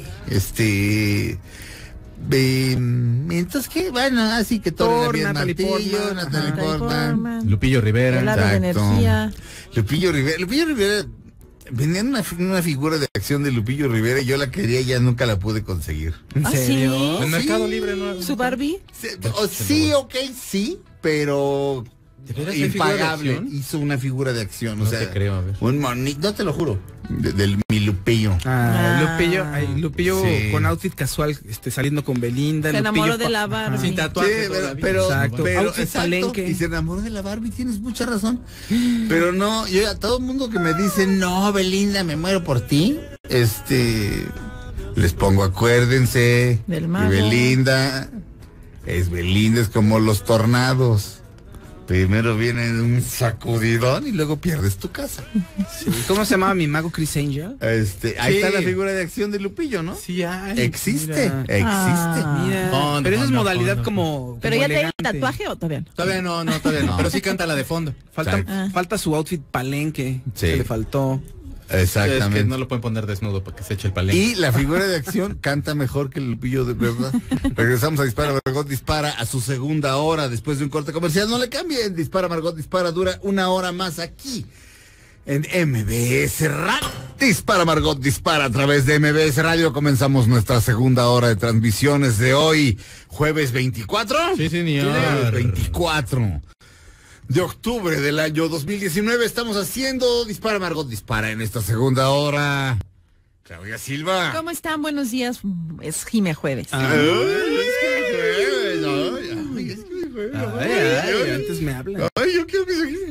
Entonces, ¿qué? Bueno, así que todo bien Natalie Martillo, Portman, Natalie ajá. Portman, Lupillo Rivera. El ave de energía. Lupillo Rivera, vendían una figura de acción de Lupillo Rivera y yo la quería y ya nunca la pude conseguir. ¿En ¿Ah, serio? sí? En Mercado Libre, ¿no? ¿Su Barbie? Sí, sí, pero ¿De veras hay figura de impagable. acción? Hizo una figura de acción, No o sea, te creo, a ver. un monito, no te lo juro, del mi Lupillo. Lupillo Sí. con outfit casual, saliendo con Belinda. Se enamoró Lupillo de la Barbie. Sin tatuaje Sí, todavía. pero Exacto. Outfit exacto, palenque. y se enamoró de la Barbie, tienes mucha razón. Pero no, yo a todo el mundo que me dice, no, Belinda, me muero por ti, les pongo, acuérdense, Del mago. Belinda es como los tornados. Primero viene un sacudidón y luego pierdes tu casa. Sí. ¿Cómo se llamaba mi mago Chris Angel? Ahí Sí. está la figura de acción de Lupillo, ¿no? Sí hay. Existe, mira. existe. Mira. Fondo, Pero eso es fondo, modalidad fondo. como. ¿Pero como ya tiene elegante. tatuaje o todavía no? Todavía no. Pero sí canta la de fondo. Falta, falta su outfit palenque. Sí. Que le faltó. Exactamente. Es que no lo pueden poner desnudo para que se eche el palenque. Y la figura de acción canta mejor que el Lupillo, de verdad. Regresamos a Dispara Margot Dispara a su segunda hora después de un corte comercial. No le cambien. Dispara Margot Dispara dura una hora más aquí en MBS Radio. Dispara Margot Dispara a través de MBS Radio. Comenzamos nuestra segunda hora de transmisiones de hoy, jueves 24. Sí, señor. Jueves 24 de octubre del año 2019. Estamos haciendo Dispara Margot Dispara en esta segunda hora. Claudia Silva. ¿Cómo están? Buenos días. Es Jime Jueves. Antes me hablan. Ay, yo quiero que se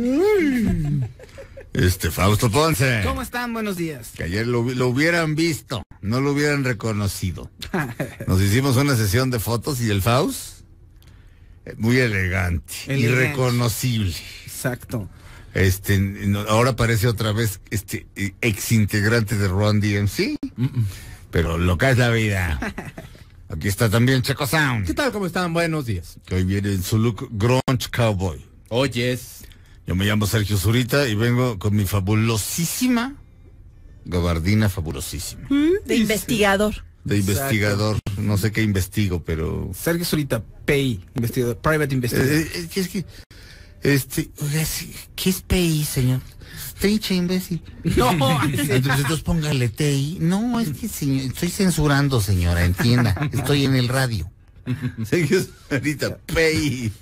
Fausto Ponce. ¿Cómo están? Buenos días. Que ayer lo hubieran visto, no lo hubieran reconocido. Nos hicimos una sesión de fotos y el Faust, muy elegante, irreconocible. Exacto. Ahora parece otra vez ex integrante de Run DMC, pero lo que es la vida. Aquí está también Checo Sound, ¿Qué tal? ¿Cómo están? Buenos días. que hoy viene en su look grunge cowboy. Oyes. Yo me llamo Sergio Zurita y vengo con mi fabulosísima gabardina, fabulosísima. De investigador. De investigador, no sé qué investigo, pero... Sergio Zurita, PI, investigador, private investigador. Oiga, ¿qué es PI, señor? Pinche imbécil. No, Entonces póngale TI. No, es que señor, estoy censurando, señora, entienda. Estoy en el radio. Sergio Zurita, PI.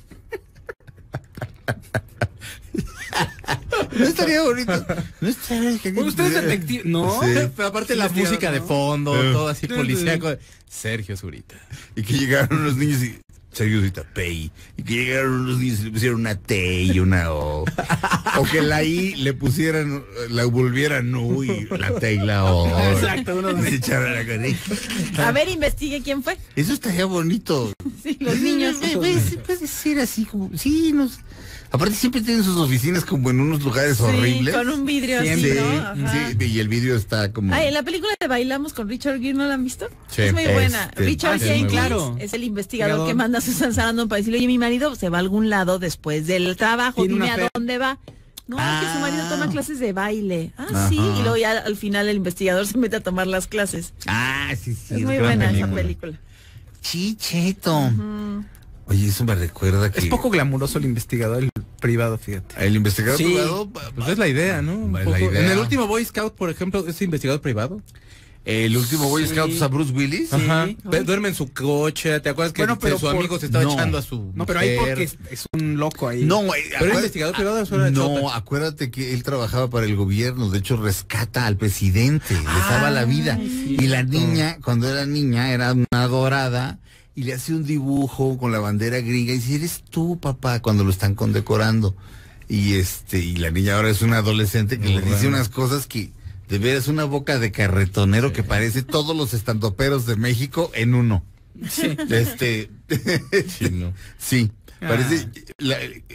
No estaría bonito. No estaría bonito. Usted es detective, ¿no? Sí. Pero aparte la Sí, música ¿no? de fondo, todo así policíaco. Sergio Zurita. Y que llegaron los niños y... Sergio Zurita, PI. Y que llegaron los niños y le pusieron una T y una O. O que la I le pusieran, la volvieran U y la T y la O. Exacto, uno de- Se echaron la cara. A ver, investigue quién fue. Eso estaría bonito. Sí, los niños. Puede ser así como... Sí, aparte siempre tienen sus oficinas como en unos lugares Sí, horribles. con un vidrio así, Sí, ¿no? Ajá. sí, y el vídeo está como... Ay, en la película de Bailamos con Richard Gere, ¿no la han visto? Sí. Es muy buena. Richard sí, Jenkins muy claro. es el investigador Investigador. que manda a Susan Sarandon para decirle, oye, mi marido se va a algún lado después del trabajo, Tiene dime una a fe- dónde va. No, es que su marido toma clases de baile. Ajá. Sí, y luego ya al final el investigador se mete a tomar las clases. Sí, Es muy buena esa película. Chicheto. Oye, eso me recuerda que... Es poco glamuroso el investigador, el privado, fíjate. El investigador Sí. privado... Pues es la idea, ¿no? Un Es poco. la idea. En el último Boy Scout, por ejemplo, es investigador privado. El último Boy Scout es a Bruce Willis. Ajá. Duerme en su coche. ¿Te acuerdas que Bueno, pero su por- amigo se estaba no. echando a su No, pero ahí mujer? porque es un loco ahí. No, Pero investigador privado es una no, chota. acuérdate que él trabajaba para el gobierno, de hecho rescata al presidente, le salva la vida. Y la niña, cuando era niña, era una dorada y le hace un dibujo con la bandera gringa y dice, eres tú, papá, cuando lo están condecorando. Y y la niña ahora es una adolescente que le dice unas cosas que de veras una boca de carretonero que parece todos los estandoperos de México en uno. Sí. Sí, no. Sí, parece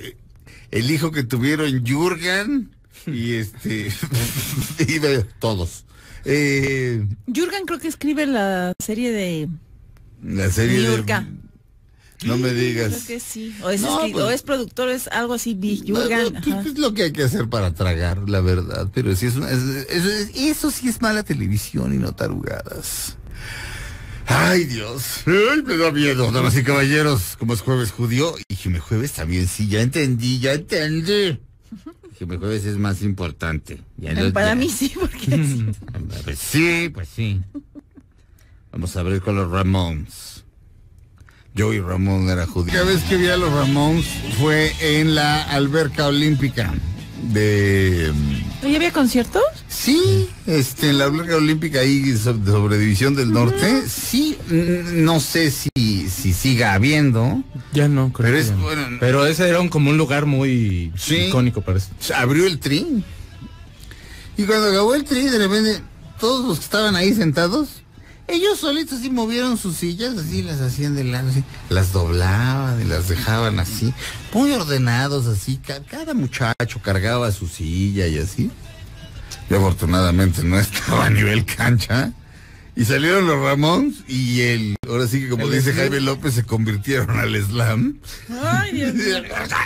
el hijo que tuvieron Jürgen y y todos. Jürgen creo que escribe la serie de Niurka. No me digas. Creo que sí. O es productor, es algo así, Jürgen. Es lo que hay que hacer para tragar, la verdad. Pero sí eso sí es mala televisión y no tarugadas. Ay, Dios. Ay, me da miedo, damas y caballeros. Como es jueves judío, y Jime Jueves también, sí, ya entendí. Jime Jueves es más importante. Para mí sí, porque sí. Pues sí. Vamos a ver con los Ramones. Joey Ramón era judío. La vez que vi a los Ramones fue en la alberca olímpica de... ¿Y había conciertos? Sí, en la alberca olímpica ahí sobre División del Norte. Sí, no sé si siga habiendo. Ya no, creo pero que es no. bueno. Pero ese era como un lugar muy icónico, parece. Abrió el Tri. Y cuando acabó el Tri, de repente, todos los que estaban ahí sentados, ellos solitos así movieron sus sillas, así las hacían de lado, así, las doblaban y las dejaban así, muy ordenados, así, cada muchacho cargaba su silla y así. Yo afortunadamente no estaba a nivel cancha. Y salieron los Ramones y ahora sí que como dice Jaime López, se convirtieron al slam. Ay, Dios mío.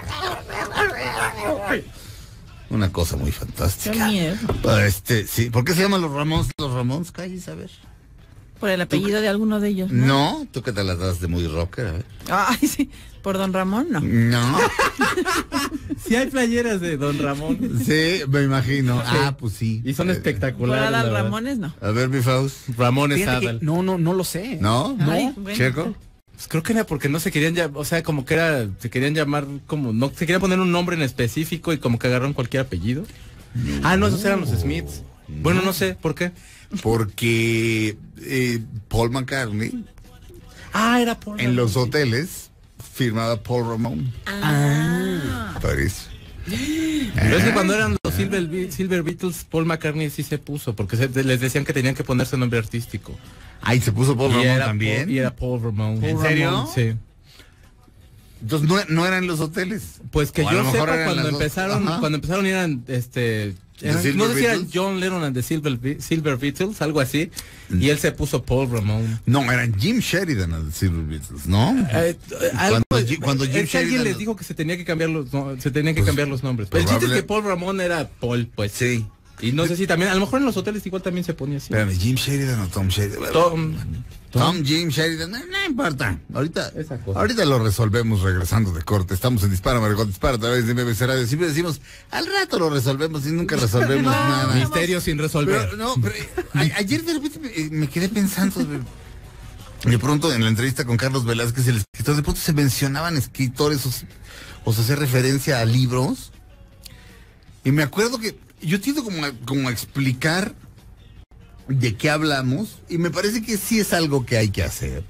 Una cosa muy fantástica. Qué miedo. Sí, ¿por qué se llaman los Ramones? Los Ramones, calles, a ver. Por el apellido de alguno de ellos, ¿no? No, tú que te las das de muy rocker, a ver. Ay, sí. ¿Por Don Ramón? No. No. Sí hay playeras de Don Ramón. Sí, me imagino. Ah, pues sí. Y son espectaculares. Por Adal Ramones, no. A ver, mi Faust. Ramones Adal. No lo sé. ¿No? Ay, bueno. ¿Checo? Pues creo que era porque no se querían o sea, como que se querían llamar, como, no se querían poner un nombre en específico y como que agarraron cualquier apellido. No, esos eran los Smiths. Bueno, no sé, ¿por qué? Porque Paul McCartney era Paul en los hoteles firmaba Paul Ramón. Parece. Pero es que cuando eran los Silver Beatles, Paul McCartney sí se puso, porque les decían que tenían que ponerse nombre artístico. Ahí se puso Paul Ramón también. Y era Paul Ramón. ¿En serio? Sí. Entonces no eran los hoteles. Pues que yo sepa, cuando empezaron eran no sé si eran John Lennon and the Silver Beatles, algo así, y él se puso Paul Ramón. No, eran Jim Sheridan and the Silver Beatles, ¿no? Cuando Jim Sheridan alguien les dijo que se tenía que cambiar los nombres. Pues el chiste es que Paul Ramón era Paul, pues. Sí. Y no sé si también, a lo mejor en los hoteles igual también se ponía así. Espérame, Jim Sheridan o Tom Sheridan. Jim Sheridan, no importa. Ahorita lo resolvemos regresando de corte. Estamos en Dispara, Margot Dispara a través de MBC Radio. Siempre decimos, al rato lo resolvemos y nunca resolvemos nada. Misterio sin resolver. Pero ayer de repente me quedé pensando, de pronto en la entrevista con Carlos Velázquez, el escritor, de pronto se mencionaban escritores o se hace referencia a libros. Y me acuerdo que yo tiendo como a explicar de qué hablamos, y me parece que sí es algo que hay que hacer.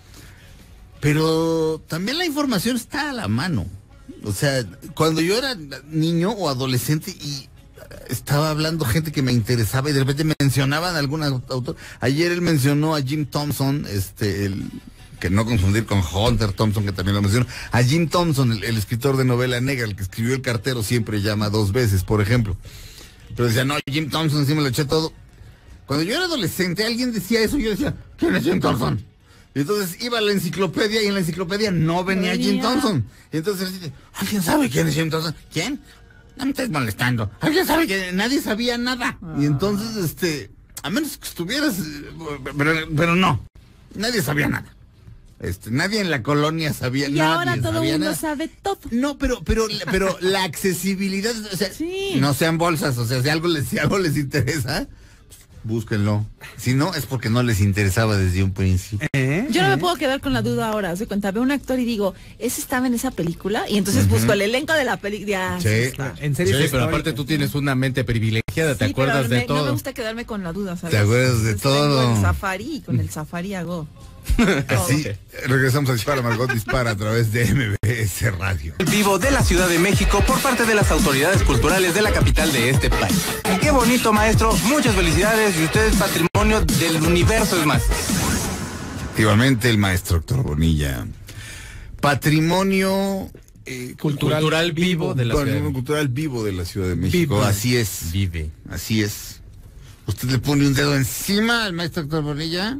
Pero también la información está a la mano. O sea, cuando yo era niño o adolescente y estaba hablando gente que me interesaba y de repente mencionaban algún autor. Ayer él mencionó a Jim Thompson, que no confundir con Hunter Thompson, que también lo mencionó. A Jim Thompson, el escritor de novela negra, el que escribió El cartero siempre llama 2 veces, por ejemplo. Pero decía, no, Jim Thompson sí me lo eché todo. Cuando yo era adolescente, alguien decía eso, yo decía, ¿quién es Jim Thompson? Y entonces iba a la enciclopedia y en la enciclopedia no venía Jim Thompson. Y entonces, ¿alguien sabe quién es Jim Thompson? ¿Quién? No me estés molestando. ¿Alguien sabe que nadie sabía nada? Y entonces, a menos que estuvieras, pero no, nadie sabía nada. Nadie en la colonia sabía nada. Y ahora todo el mundo sabe todo. No, pero la accesibilidad, o sea, no sean bolsas, o sea, si algo les interesa, búsquenlo. Si no, es porque no les interesaba desde un principio. Yo no me puedo quedar con la duda ahora. Se cuenta, veo un actor y digo, ¿ese estaba en esa película? Y entonces busco el elenco de la película. Sí. En serio. Sí, pero aparte tú tienes una mente privilegiada, te acuerdas de todo. No me gusta quedarme con la duda, ¿sabes? Te acuerdas de todo. Con el Safari, con el Safari hago. Así, regresamos a Dispara, Margot Dispara a través de MBS Radio. Vivo de la Ciudad de México por parte de las autoridades culturales de la capital de este país. Y qué bonito, maestro, muchas felicidades, y usted es patrimonio del universo, es más. Efectivamente, el maestro Héctor Bonilla. Patrimonio cultural vivo de la ciudad. Cultural vivo de la Ciudad de México. Vive. Así es. Vive. Así es. Usted le pone un dedo encima al maestro Héctor Bonilla.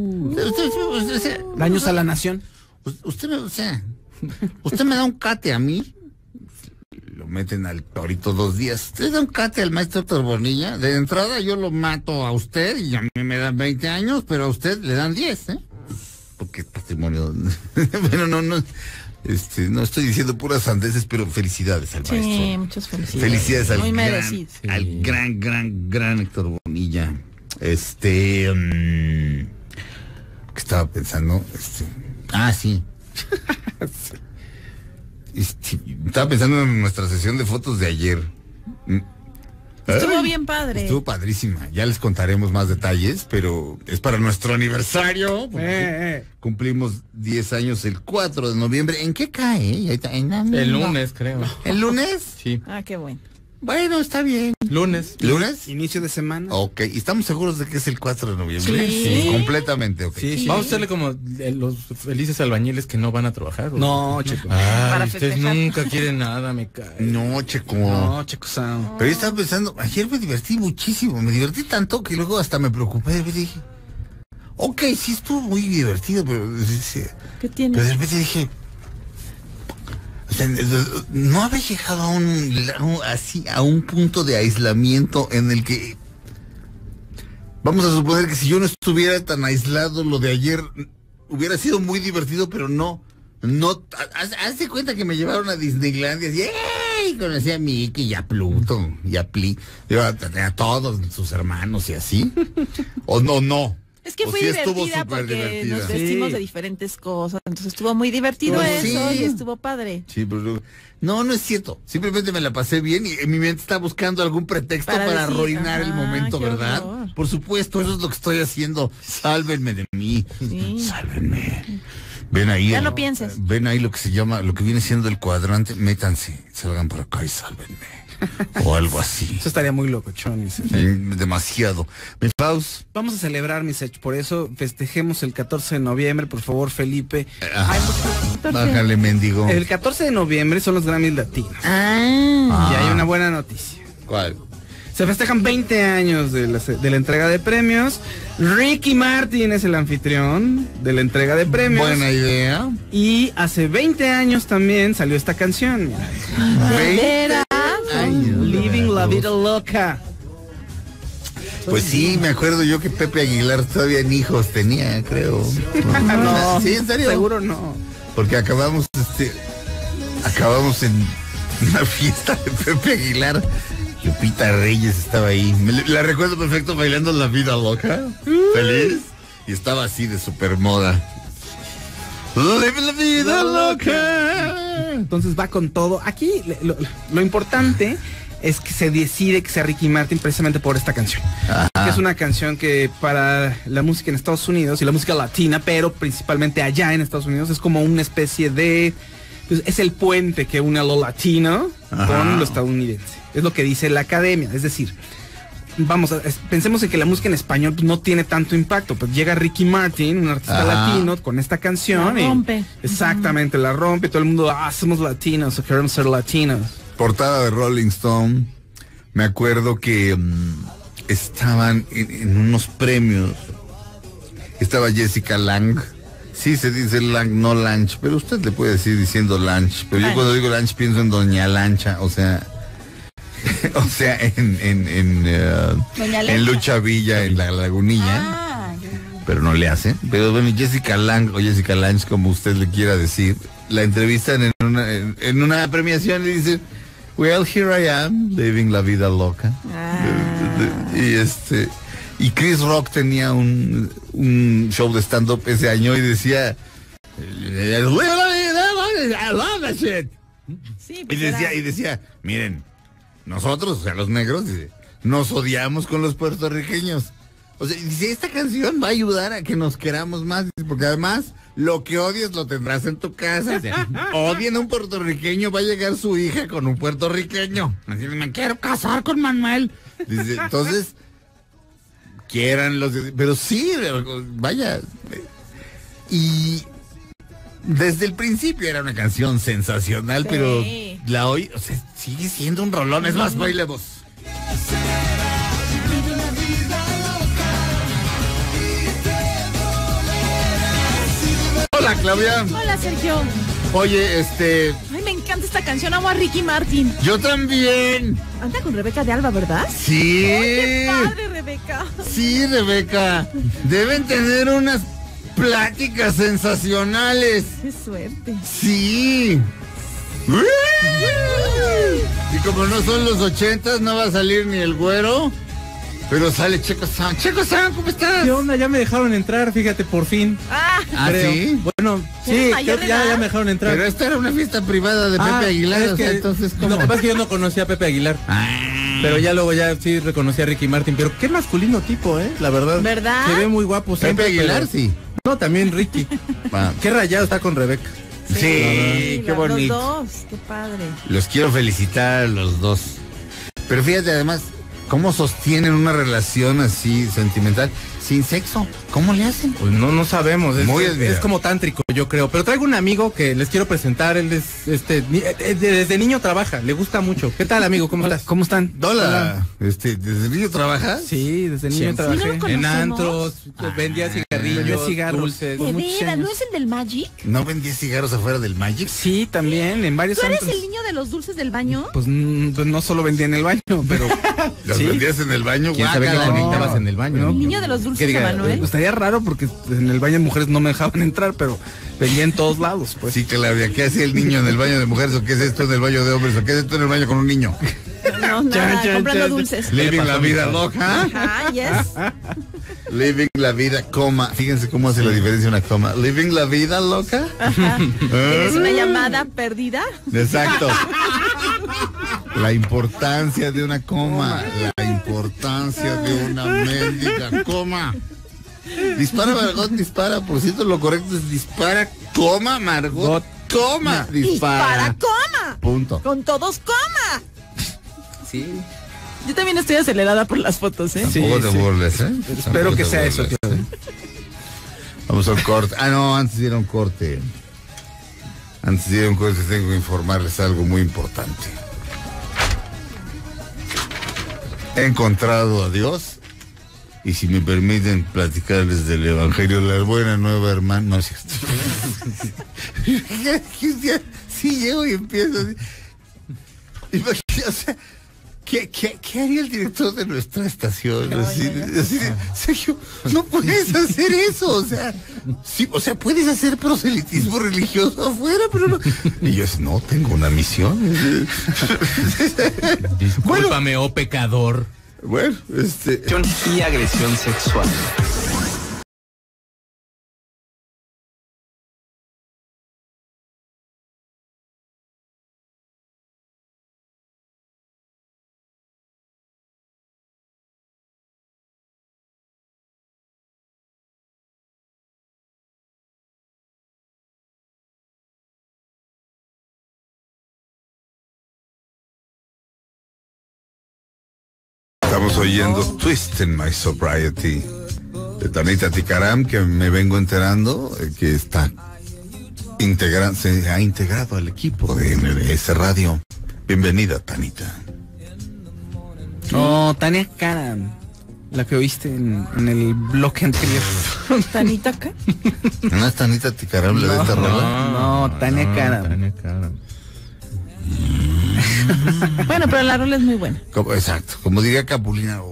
Daños a la nación. Usted me da un cate a mí. Lo meten al torito 2 días. Usted da un cate al maestro Héctor Bonilla. De entrada yo lo mato a usted y a mí me dan 20 años, pero a usted le dan 10, ¿eh? Porque es patrimonio. Bueno, no. No estoy diciendo puras sandeces, pero felicidades al maestro. Sí, muchas felicidades. Felicidades Muy merecido. al gran Héctor Bonilla. ¿Qué estaba pensando? Sí. Estaba pensando en nuestra sesión de fotos de ayer. Estuvo bien padre. Estuvo padrísima. Ya les contaremos más detalles, pero es para nuestro aniversario. Cumplimos 10 años el 4 de noviembre. ¿En qué cae? El lunes, creo. ¿El lunes? Sí. Ah, qué bueno. Bueno, está bien. Lunes. ¿Lunes? Inicio de semana. Ok, ¿y estamos seguros de que es el 4 de noviembre? Sí. Completamente, ok. Sí. Vamos a hacerle como los felices albañiles que no van a trabajar. No, Checo. Para Ustedes festejar. nunca quieren nada, me cae. No, Checo. No, Checo Sound. Pero yo estaba pensando, ayer me divertí muchísimo, me divertí tanto que luego hasta me preocupé, y dije, ok, sí estuvo muy divertido, pero ¿Qué tiene? de repente dije, o sea, no habré llegado a un punto de aislamiento en el que, vamos a suponer que si yo no estuviera tan aislado, lo de ayer hubiera sido muy divertido, pero no, haz de cuenta que me llevaron a Disneylandia y ¡ey! Conocí a Mickey y a Pluto y a a todos sus hermanos y así. O no. Es que O fue sí estuvo divertida súper porque divertida. nos vestimos de diferentes cosas, entonces estuvo muy divertido Pues eso sí. y estuvo padre. Sí, pero no es cierto. Simplemente me la pasé bien y en mi mente está buscando algún pretexto para decir, arruinar el momento, qué ¿verdad? horror. Por supuesto, eso es lo que estoy haciendo. Sálvenme de mí. Sí. Sálvenme. Ven ahí. Ya no pienses. Ven ahí lo que se llama, lo que viene siendo el cuadrante. Métanse, salgan por acá y sálvenme. O algo así. Eso estaría muy loco, Chonis. Demasiado. Mi Faust. Vamos a celebrar, mis hechos. Por eso festejemos el 14 de noviembre, por favor, Felipe. Bájale, mendigo. El 14 de noviembre son los Grammys Latinos. Y hay una buena noticia. ¿Cuál? Se festejan 20 años de la entrega de premios. Ricky Martin es el anfitrión de la entrega de premios. Buena idea. Y hace 20 años también salió esta canción. Mira. ¿Veras? Living la vida loca. Pues sí, me acuerdo yo que Pepe Aguilar todavía ni hijos tenía, creo. No, Sí, en serio. seguro no. Porque acabamos en una fiesta de Pepe Aguilar. Lupita Reyes estaba ahí. La recuerdo perfecto bailando La Vida Loca. Feliz. Y estaba así de super moda. Live la vida loca. Entonces va con todo. Aquí lo importante es que se decide que sea Ricky Martin precisamente por esta canción. Que es una canción que para la música en Estados Unidos y la música latina, pero principalmente allá en Estados Unidos, es como una especie de... Pues, es el puente que une a lo latino con lo estadounidense. Es lo que dice la academia. Es decir, pensemos en que la música en español pues, no tiene tanto impacto. Pues llega Ricky Martin, un artista latino, con esta canción. La rompe. Exactamente, la rompe. Todo el mundo, somos latinos o queremos ser latinos. Portada de Rolling Stone. Me acuerdo que estaban en unos premios. Estaba Jessica Lange. Sí, se dice Lange, no Lange, pero usted le puede decir diciendo Lange. Pero yo cuando digo Lange pienso en Doña Lancha, o sea, en Lucha Villa, en La Lagunilla. Pero no le hace. Pero bueno, Jessica Lange o Jessica Lange, como usted le quiera decir, la entrevistan en una premiación y dice, well, here I am, living la vida loca. Y Chris Rock tenía un show de stand-up ese año y decía, I love that shit. Sí, Y decía, miren, nosotros, o sea, los negros, nos odiamos con los puertorriqueños. O sea, dice, esta canción va a ayudar a que nos queramos más, porque además, lo que odies lo tendrás en tu casa. O sea, odien a un puertorriqueño, va a llegar su hija con un puertorriqueño. Así, me quiero casar con Manuel. Dice, entonces, quieran los... Pero sí, vaya. Y desde el principio era una canción sensacional, pero la hoy, o sea, sigue siendo un rolón. Es más, bailemos. Hola, Claudia. Hola, Sergio. Oye, Ay, me encanta esta canción, amo a Ricky Martin. Yo también. Anda con Rebeca de Alba, ¿verdad? Sí. ¡Ay, qué padre, Rebeca! Sí, Rebeca. Deben tener unas pláticas sensacionales. ¡Qué suerte! Sí. Y como no son los 80s, no va a salir ni el güero. Pero sale Checo Sound. Checo Sound, ¿cómo estás? ¿Qué onda? Ya me dejaron entrar, fíjate, por fin. Creo. ¿Sí? Bueno, sí, ya me dejaron entrar. Pero esta era una fiesta privada de Pepe Aguilar, es que, entonces, ¿cómo? Lo que pasa es que yo no conocía a Pepe Aguilar. Pero ya luego ya sí reconocí a Ricky Martin. Pero qué masculino tipo, la verdad. ¿Verdad? Se ve muy guapo siempre. Pepe Aguilar, pero... sí. No, también Ricky. Qué rayado está con Rebeca. Sí, qué bonito. Los dos, qué padre. Los quiero felicitar a los dos. Pero fíjate, además, ¿cómo sostienen una relación así sentimental sin sexo? ¿Cómo le hacen? Pues no sabemos. Es como tántrico, yo creo. Pero traigo un amigo que les quiero presentar. Él es, desde niño trabaja. Le gusta mucho. ¿Qué tal, amigo? ¿Cómo estás? ¿Cómo están? Hola. ¿Desde niño trabajas? Sí, desde niño trabajé. En antros, vendía cigarrillos, dulces. ¿De veras? ¿No es el del Magic? ¿No vendía cigarros afuera del Magic? Sí, también, en varios ¿Tú eres antros. el niño de los dulces del baño? Pues no solo vendía en el baño, pero... ¿Los vendías en el baño? ¿Quién sabe que conectabas en el baño? El niño de los dulces de Manuel. Pues estaría raro porque en el baño de mujeres no me dejaban entrar, pero vendía en todos lados, pues. Sí, Claudia, ¿qué hace el niño en el baño de mujeres? ¿O qué es esto en el baño de hombres? ¿O qué es esto en el baño con un niño? No, nada, comprando dulces. Living la vida loca. Ajá, yes. Living la vida, coma. Fíjense cómo hace la diferencia una coma. Living la vida loca. Ajá. ¿Tienes una llamada perdida? Exacto. La importancia de una coma. La importancia de una mendiga coma. Dispara, Margot, dispara. Por cierto, lo correcto es dispara, coma, Margot, coma. Dispara, coma. Punto. Con todos, coma. Sí. Yo también estoy acelerada por las fotos, ¿eh? Tampoco te burles, ¿eh? Espero que sea eso. Vamos al corte. No, antes de ir a un corte. Antes de ir a un corte tengo que informarles algo muy importante. He encontrado a Dios. Y si me permiten platicarles del Evangelio, la buena nueva hermana. No, si llego y empiezo así. Imagínate, o sea, ¿qué haría el director de nuestra estación? Así, Sergio, no puedes hacer eso, o sea, sí, o sea, puedes hacer proselitismo religioso afuera, pero no. Y yo, no, tengo una misión. Discúlpame, oh pecador. Bueno, y agresión sexual. Estamos oyendo Twist in My Sobriety de Tanita Tikaram, que me vengo enterando que está se ha integrado al equipo de MBS Radio. Bienvenida, Tanita. Oh, Tania Karam, la que oíste en el bloque anterior. ¿Tanita acá? ¿No es Tanita Tikaram la de esta rola? No, Tania Karam. Tania Karam. Bueno, pero la rola es muy buena. Exacto, como diría Capulina.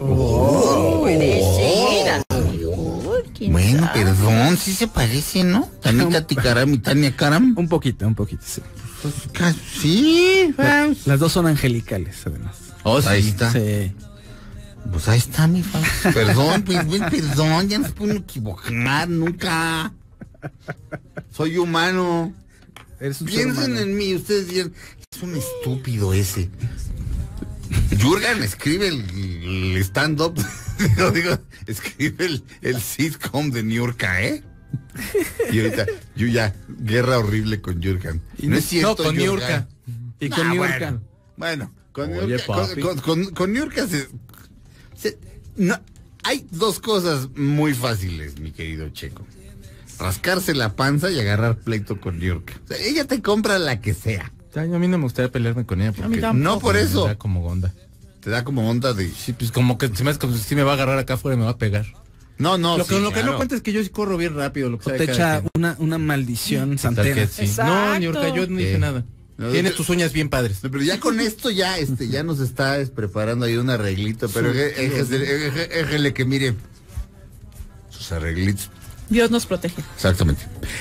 Bueno, perdón, sí se parece, ¿no? Tanita Tikaram y Tania Karam. Un poquito, sí. Sí, Las dos son angelicales, además. Ahí está. Sí. Pues ahí está, mi fa. Perdón, perdón, ya no se pueden equivocar nunca. Soy humano. Piensen en mí, ustedes dirán, es un estúpido ese. Jürgen escribe el stand-up, escribe el sitcom de New York, ¿eh? Y ahorita, yo ya, guerra horrible con Jürgen. No es cierto, con New York. Y con New York. Bueno, con New York no, hay dos cosas muy fáciles, mi querido Checo. rascarse la panza y agarrar pleito con Niurka. O sea, ella te compra la que sea. Ay, a mí no me gustaría pelearme con ella porque no por eso. Me da como onda. Te da como onda de... Sí, pues como que se me hace como si me va a agarrar acá afuera y me va a pegar. No, lo que no cuenta es que yo sí corro bien rápido. Lo que te echa una maldición santera. Sí. No, Niurka, yo no dije nada. No, tienes tus uñas bien padres. Pero ya con esto ya nos está preparando ahí un arreglito, pero déjele que mire sus arreglitos. Dios nos protege. Exactamente.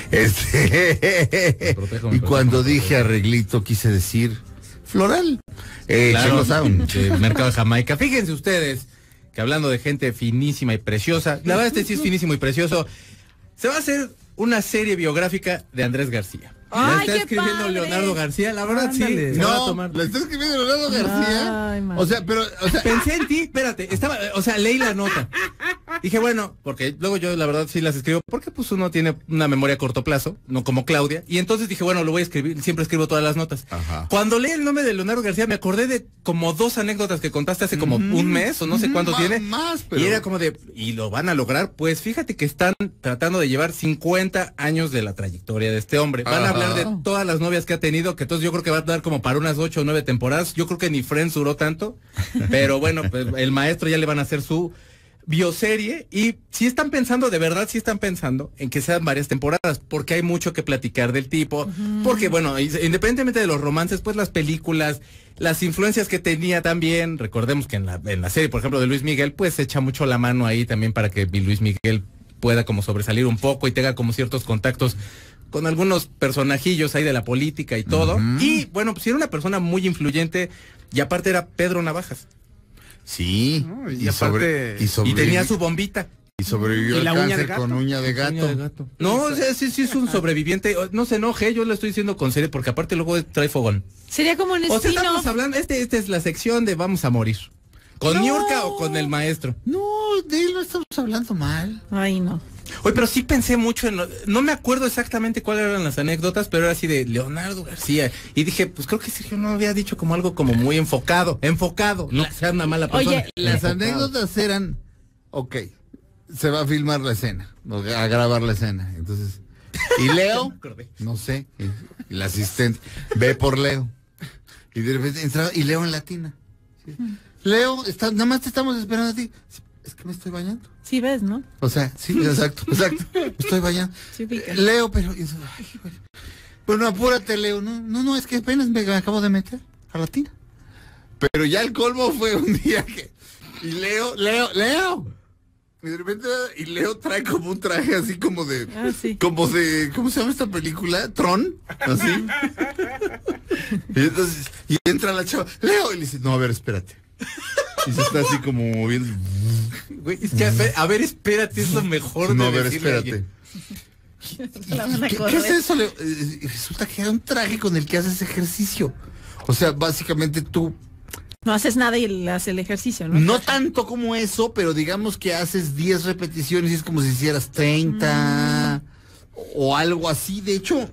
Y cuando dije arreglito quise decir floral. Claro, Mercado de Jamaica. Fíjense ustedes que hablando de gente finísima y preciosa, la verdad sí es finísimo y precioso. Se va a hacer una serie biográfica de Andrés García. La está escribiendo padre. Leonardo García, la verdad. Ándale. Sí. No, la está escribiendo Leonardo García. Ay, o sea, pensé en ti, espérate, leí la nota. Dije, bueno, porque luego yo la verdad sí las escribo, porque pues uno tiene una memoria a corto plazo, no como Claudia, y entonces dije, bueno, lo voy a escribir, siempre escribo todas las notas. Ajá. Cuando leí el nombre de Leonardo García, me acordé de como 2 anécdotas que contaste hace como un mes, o no sé cuánto tiene, pero... y era como de, ¿y lo van a lograr? Pues fíjate que están tratando de llevar 50 años de la trayectoria de este hombre. Van a hablar de todas las novias que ha tenido, que entonces yo creo que va a dar como para unas 8 o 9 temporadas. Yo creo que ni Friends duró tanto, pero bueno, pues el maestro ya le van a hacer su bioserie, y si están pensando, de verdad si están pensando en que sean varias temporadas, porque hay mucho que platicar del tipo, porque bueno, independientemente de los romances, pues las películas, las influencias que tenía también, recordemos que en la serie, por ejemplo, de Luis Miguel, pues se echa mucho la mano ahí también para que Luis Miguel pueda como sobresalir un poco y tenga como ciertos contactos con algunos personajillos ahí de la política y todo, y bueno, pues era una persona muy influyente, y aparte era Pedro Navajas. Sí, no, y tenía su bombita. Y sobrevivió al cáncer con uña de gato. No, o sea, sí es un sobreviviente. No se enoje, yo lo estoy diciendo con serio, porque aparte luego trae fogón. Sería como un spin-off. O sea, estamos hablando, esta es la sección de vamos a morir. ¿Con Niurka o con el maestro? No, de él no estamos hablando mal. Ay, no. Oye, pero sí pensé mucho en... No me acuerdo exactamente cuáles eran las anécdotas, pero era así de Leonardo García. Y dije, pues creo que Sergio no había dicho como algo como muy enfocado. No que sea una mala persona. Oye, las anécdotas eran, ok, se va a filmar la escena, a grabar la escena. Entonces, y Leo, no sé, y la asistente, ve por Leo. Y de repente entra, y Leo en latina. ¿Sí? Leo, nada más te estamos esperando a ti. Es que me estoy bañando. Sí ves, ¿no? O sea, sí, exacto. Me estoy bañando. Sí, Leo, pero... Bueno, apúrate, Leo. No, es que apenas me acabo de meter a la tina. Pero ya el colmo fue un día que... Y Leo. Y de repente, y Leo trae como un traje así como de... sí. Como de... ¿Cómo se llama esta película? Tron. Así. Y entonces... Y entra la chava. Leo. Y le dice, no, a ver, espérate. Y se está así como moviendo. Güey, es que a ver, espérate, es lo mejor no, de a ver, espérate. ¿Qué es eso? Resulta que era un traje con el que haces ejercicio. O sea, básicamente tú... No haces nada y le haces el ejercicio, ¿no? No tanto como eso, pero digamos que haces 10 repeticiones y es como si hicieras 30 o algo así. De hecho,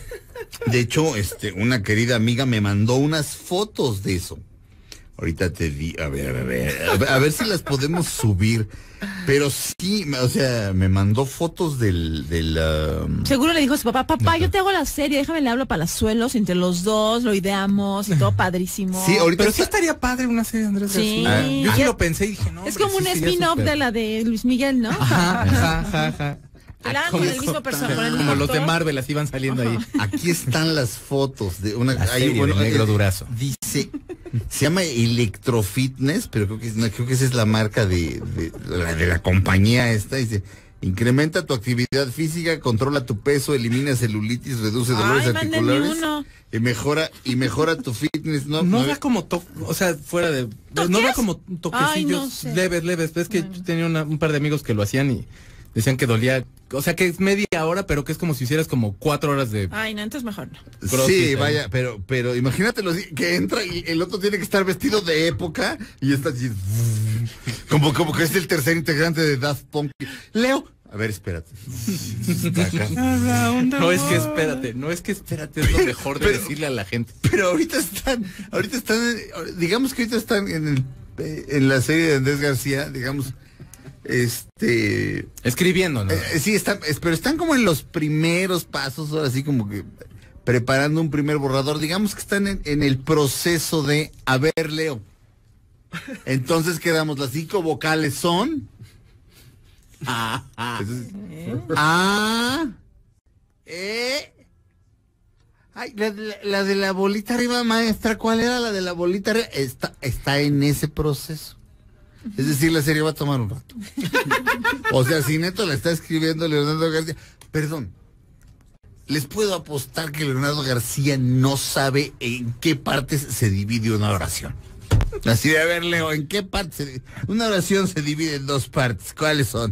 una querida amiga me mandó unas fotos de eso. Ahorita te di, a ver si las podemos subir. Pero sí, o sea, me mandó fotos del Seguro le dijo a su papá, yo te hago la serie, déjame le hablo a Palazuelos, entre los dos, lo ideamos y todo padrísimo. Sí, ahorita pero sí estaría padre una serie de Andrés García. Sí. Yo sí lo pensé y dije, no. Es como un spin-off de la de Luis Miguel, ¿no? Ajá. Eran con el mismo personaje. Como los de Marvel, así van saliendo ahí. Aquí están las fotos de una serie de Negro Durazo. Dice, se llama Electrofitness, pero creo que esa es la marca de la compañía esta. Dice, incrementa tu actividad física, controla tu peso, elimina celulitis, reduce dolores articulares y mejora tu fitness. No da como o sea, fuera de... No da como toquecillos leves. Es que yo tenía un par de amigos que lo hacían y decían que dolía, o sea que es media hora, pero que es como si hicieras como 4 horas de... Ay, no, entonces mejor no. Sí, vaya, pero imagínate que entra y el otro tiene que estar vestido de época y está así, como que es el tercer integrante de Daft Punk. Leo, a ver, espérate. No es que espérate, es lo mejor de decirle a la gente. Pero ahorita están, digamos que ahorita están en la serie de Andrés García, digamos... Escribiendo, ¿no? Sí, pero están como en los primeros pasos, ahora sí como que preparando un primer borrador. Digamos que están en el proceso de, a ver, Leo. Entonces quedamos, las 5 vocales son... Ay, la de la bolita arriba, maestra, ¿cuál era la de la bolita arriba? Está en ese proceso. Es decir, la serie va a tomar un rato. O sea, si neto la está escribiendo Leonardo García, perdón, les puedo apostar que Leonardo García no sabe en qué partes se divide una oración. Así de, a ver, Leo, ¿en qué partes? Una oración se divide en 2 partes. ¿Cuáles son?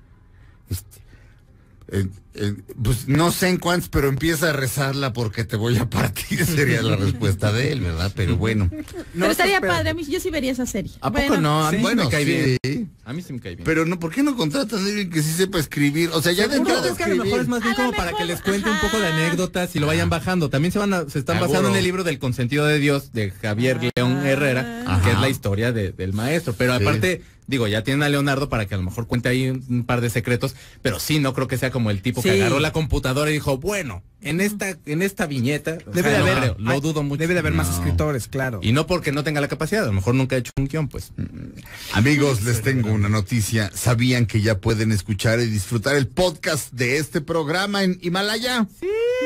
Pues no sé en cuántos, pero empieza a rezarla porque te voy a partir, sería la respuesta de él, ¿verdad? Pero bueno. Pero estaría padre, a mí yo sí vería esa serie. ¿A poco no? A mí bueno, me cae bien. Sí. A mí sí me cae bien. Pero no, ¿por qué no contratan a alguien que sí sepa escribir? O sea, ya de entrada Es que a lo mejor es más bien como para que les cuente un poco de anécdotas y lo vayan bajando. También se están basando en el libro del Consentido de Dios de Javier León Herrera, que es la historia del maestro. Pero aparte, digo, ya tienen a Leonardo para que a lo mejor cuente ahí un par de secretos, pero sí, no creo que sea como el tipo que agarró la computadora y dijo, bueno, en esta viñeta debe de haber, lo dudo mucho. Debe de haber más escritores, claro. Y no porque no tenga la capacidad, a lo mejor nunca ha hecho un guión, pues. Amigos, les tengo una noticia. ¿Sabían que ya pueden escuchar y disfrutar el podcast de este programa en Himalaya? Sí.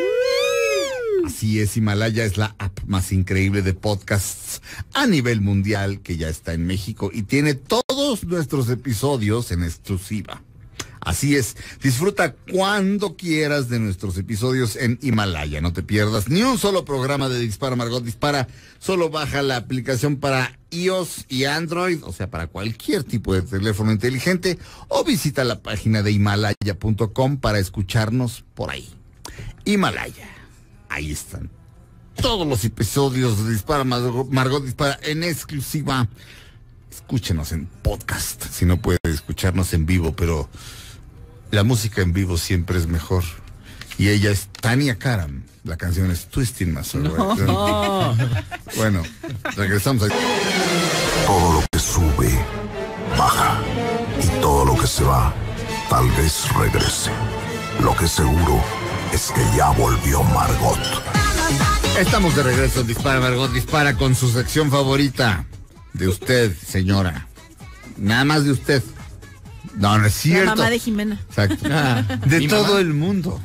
Así es, Himalaya es la app más increíble de podcasts a nivel mundial que ya está en México y tiene todos nuestros episodios en exclusiva. Así es, disfruta cuando quieras de nuestros episodios en Himalaya. No te pierdas ni un solo programa de Dispara Margot Dispara. Solo baja la aplicación para iOS y Android, o sea, para cualquier tipo de teléfono inteligente, o visita la página de himalaya.com para escucharnos por ahí. Himalaya, ahí están todos los episodios de Dispara Margot Dispara en exclusiva. Escúchenos en podcast, si no puede escucharnos en vivo, pero la música en vivo siempre es mejor. Y ella es Tania Karam. La canción es Twisting My Soul. No. Bueno, regresamos a... Todo lo que sube, baja. Y todo lo que se va, tal vez regrese. Lo que seguro es que ya volvió Margot. Estamos de regreso en Dispara Margot Dispara con su sección favorita. De usted, señora. Nada más de usted. No, no es cierto. La mamá de Jimena. Exacto. De todo mamá? El mundo.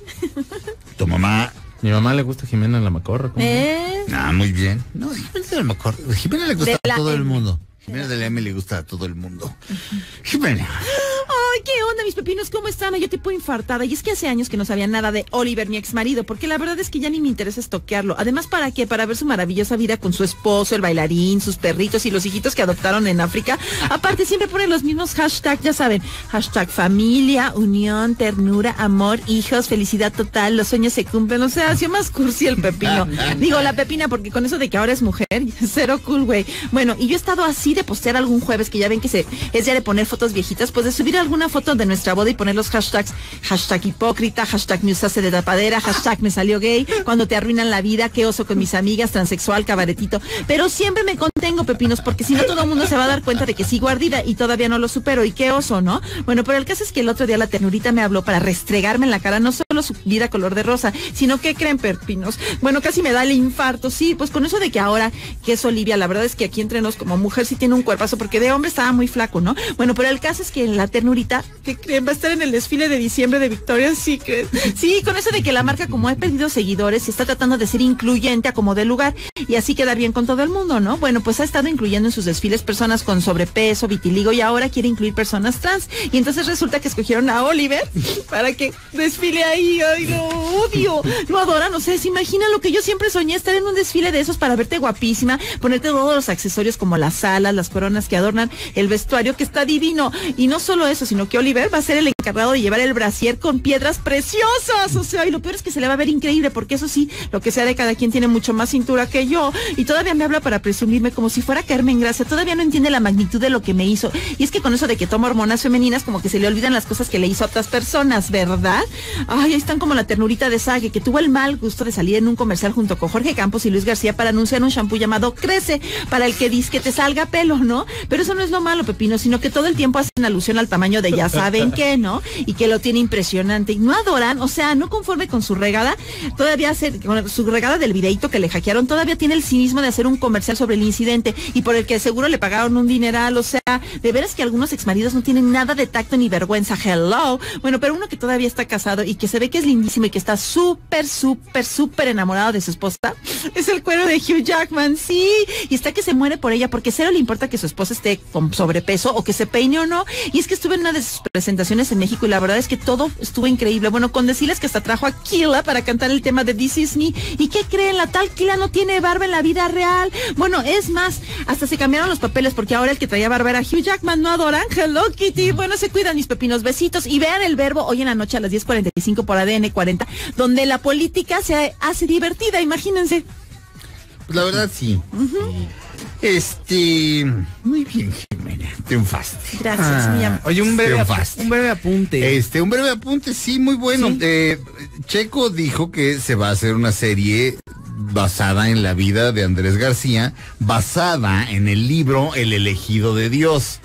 Tu mamá. Mi mamá le gusta Jimena la Macorra. Muy bien. No, Jimena la Macorra. Jimena le gusta a todo el mundo. Jimena de la M le gusta a todo el mundo. Jimena. Ay, ¿qué onda, mis pepinos? ¿Cómo están? Yo tipo infartada. Y es que hace años que no sabía nada de Oliver, mi ex marido, porque la verdad es que ya ni me interesa estoquearlo. Además, ¿para qué? Para ver su maravillosa vida con su esposo, el bailarín, sus perritos y los hijitos que adoptaron en África. Aparte, siempre ponen los mismos hashtags, ya saben. Hashtag familia, unión, ternura, amor, hijos, felicidad total, los sueños se cumplen. O sea, ha sido más cursi el pepino. Digo, la pepina, porque con eso de que ahora es mujer, cero cool, güey. Bueno, y yo he estado así de postear algún jueves, que ya ven que es ya de poner fotos viejitas, pues de subir alguna foto de nuestra boda y poner los hashtags, hashtag hipócrita, hashtag me usaste de tapadera, hashtag me salió gay, cuando te arruinan la vida, qué oso con mis amigas, transexual, cabaretito. Pero siempre me contengo, pepinos, porque si no todo el mundo se va a dar cuenta de que sigo ardida y todavía no lo supero, y qué oso, ¿no? Bueno, pero el caso es que el otro día la ternurita me habló para restregarme en la cara no solo su vida color de rosa, sino que creen, pepinos. Bueno, casi me da el infarto, sí, pues con eso de que ahora que es Olivia, la verdad es que aquí entre nos como mujer sí tiene un cuerpazo, porque de hombre estaba muy flaco, ¿no? Bueno, pero el caso es que la ternurita, ¿qué creen? Va a estar en el desfile de diciembre de Victoria's Secret. Sí, con eso de que la marca, como ha perdido seguidores, está tratando de ser incluyente a como de lugar y así quedar bien con todo el mundo, ¿no? Bueno, pues ha estado incluyendo en sus desfiles personas con sobrepeso, vitiligo, y ahora quiere incluir personas trans. Y entonces resulta que escogieron a Oliver para que desfile ahí. Ay, lo odio. Lo adoran, o sea, se imagina lo que yo siempre soñé, estar en un desfile de esos para verte guapísima, ponerte todos los accesorios como las alas, las coronas que adornan el vestuario, que está divino. Y no solo eso, sino que Oliver va a ser el encargado encargado de llevar el brasier con piedras preciosas. O sea, y lo peor es que se le va a ver increíble, porque eso sí, lo que sea de cada quien tiene mucho más cintura que yo. Y todavía me habla para presumirme como si fuera a caerme en gracia. Todavía no entiende la magnitud de lo que me hizo. Y es que con eso de que toma hormonas femeninas, como que se le olvidan las cosas que le hizo a otras personas, ¿verdad? Ay, ahí están como la ternurita de Sage, que tuvo el mal gusto de salir en un comercial junto con Jorge Campos y Luis García para anunciar un shampoo llamado Crece, para el que dice que te salga pelo, ¿no? Pero eso no es lo malo, Pepino, sino que todo el tiempo hacen alusión al tamaño de ya saben qué, ¿no? Y que lo tiene impresionante. Y no adoran, o sea, no conforme con su regada, todavía con su regada del videíto que le hackearon, todavía tiene el cinismo de hacer un comercial sobre el incidente y por el que seguro le pagaron un dineral. O sea, de veras que algunos exmaridos no tienen nada de tacto ni vergüenza. Hello. Bueno, pero uno que todavía está casado y que se ve que es lindísimo y que está súper enamorado de su esposa, es el cuero de Hugh Jackman, sí, y está que se muere por ella, porque cero le importa que su esposa esté con sobrepeso o que se peine o no. Y es que estuve en una de sus presentaciones en México y la verdad es que todo estuvo increíble. Bueno, con decirles que hasta trajo a Killa para cantar el tema de This Is Me. ¿Y qué creen? La tal Killa no tiene barba en la vida real. Bueno, es más, hasta se cambiaron los papeles, porque ahora el que traía barba era Hugh Jackman, no adoran Hello Kitty. Bueno, se cuidan mis pepinos, besitos, y vean El Verbo hoy en la noche a las 10:45 por ADN 40, donde la política se hace divertida, imagínense. Pues la verdad sí. Muy bien, Jimena, triunfaste. Gracias, mi amor. Oye, un breve apunte. Un breve apunte, sí, muy bueno. ¿Sí? Checo dijo que se va a hacer una serie basada en la vida de Andrés García, basada en el libro El elegido de Dios.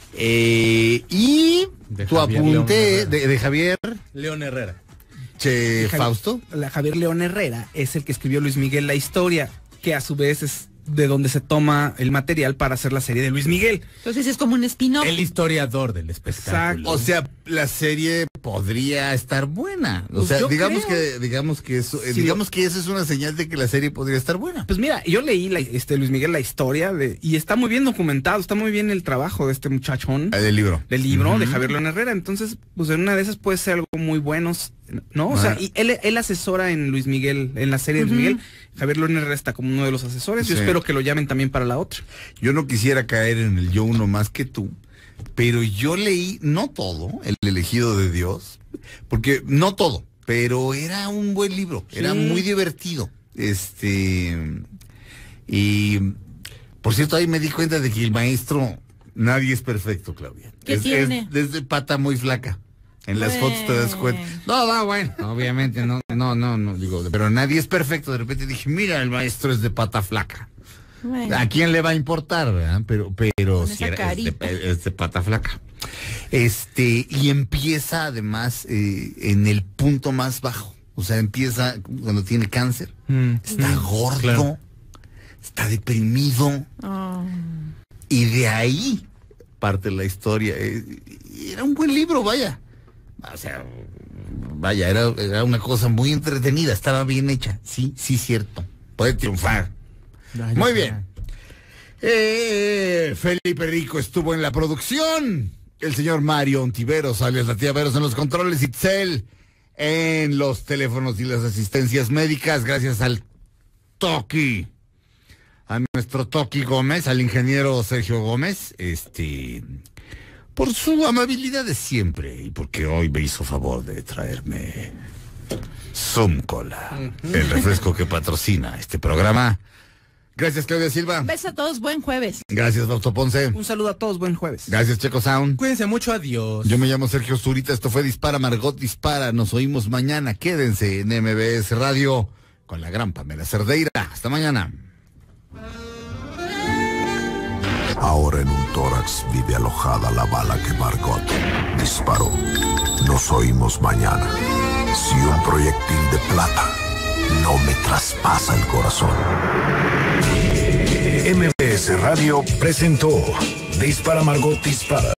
Y de tu apunte de Javier León Herrera. Fausto. Javier León Herrera es el que escribió Luis Miguel la historia, que a su vez es de donde se toma el material para hacer la serie de Luis Miguel. Entonces es como un spin-off. El historiador del espectáculo. Exacto. O sea, la serie podría estar buena. O Pues sea, yo digamos creo. que eso es una señal de que la serie podría estar buena. Pues mira, yo leí Luis Miguel la historia y está muy bien documentado, está muy bien el trabajo de este muchachón. Del libro. De Javier León Herrera. Entonces, pues en una de esas puede ser algo muy bueno, ¿no? O sea, y él asesora en Luis Miguel, en la serie de Luis Miguel. Javier León Herrera está como uno de los asesores. Yo espero que lo llamen también para la otra. Yo no quisiera caer en el yo uno más que tú, pero yo leí, no todo, El elegido de Dios, porque no todo, pero era un buen libro, era muy divertido. Y por cierto, ahí me di cuenta de que el maestro, nadie es perfecto, Claudia. ¿Qué tiene? Es de pata muy flaca. En las fotos te das cuenta. No, bueno, obviamente no, digo, pero nadie es perfecto. De repente dije, mira, el maestro es de pata flaca. Bueno. ¿A quién le va a importar, verdad? Pero si es de pata flaca. Y empieza además en el punto más bajo. O sea, empieza cuando tiene cáncer. Está gordo, claro. Está deprimido. Y de ahí parte la historia. Era un buen libro, vaya. O sea, vaya, era una cosa muy entretenida, estaba bien hecha. Sí, cierto. Puede triunfar. Muy bien. Felipe Rico estuvo en la producción. El señor Mario Ontiveros, alias la tía Veros en los controles, Itzel en los teléfonos y las asistencias médicas, gracias al Toki. A nuestro Toki Gómez, al ingeniero Sergio Gómez, por su amabilidad de siempre y porque hoy me hizo favor de traerme Zoom Cola, el refresco que patrocina este programa. Gracias, Claudia Silva. Un beso a todos, buen jueves. Gracias, Fausto Ponce. Un saludo a todos, buen jueves. Gracias, Checo Sound. Cuídense mucho, adiós. Yo me llamo Sergio Zurita, esto fue Dispara, Margot Dispara. Nos oímos mañana, quédense en MBS Radio con la gran Pamela Cerdeira. Hasta mañana. Ahora en un tórax vive alojada la bala que Margot disparó. Nos oímos mañana. Si un proyectil de plata no me traspasa el corazón. MBS Radio presentó Dispara, Margot Dispara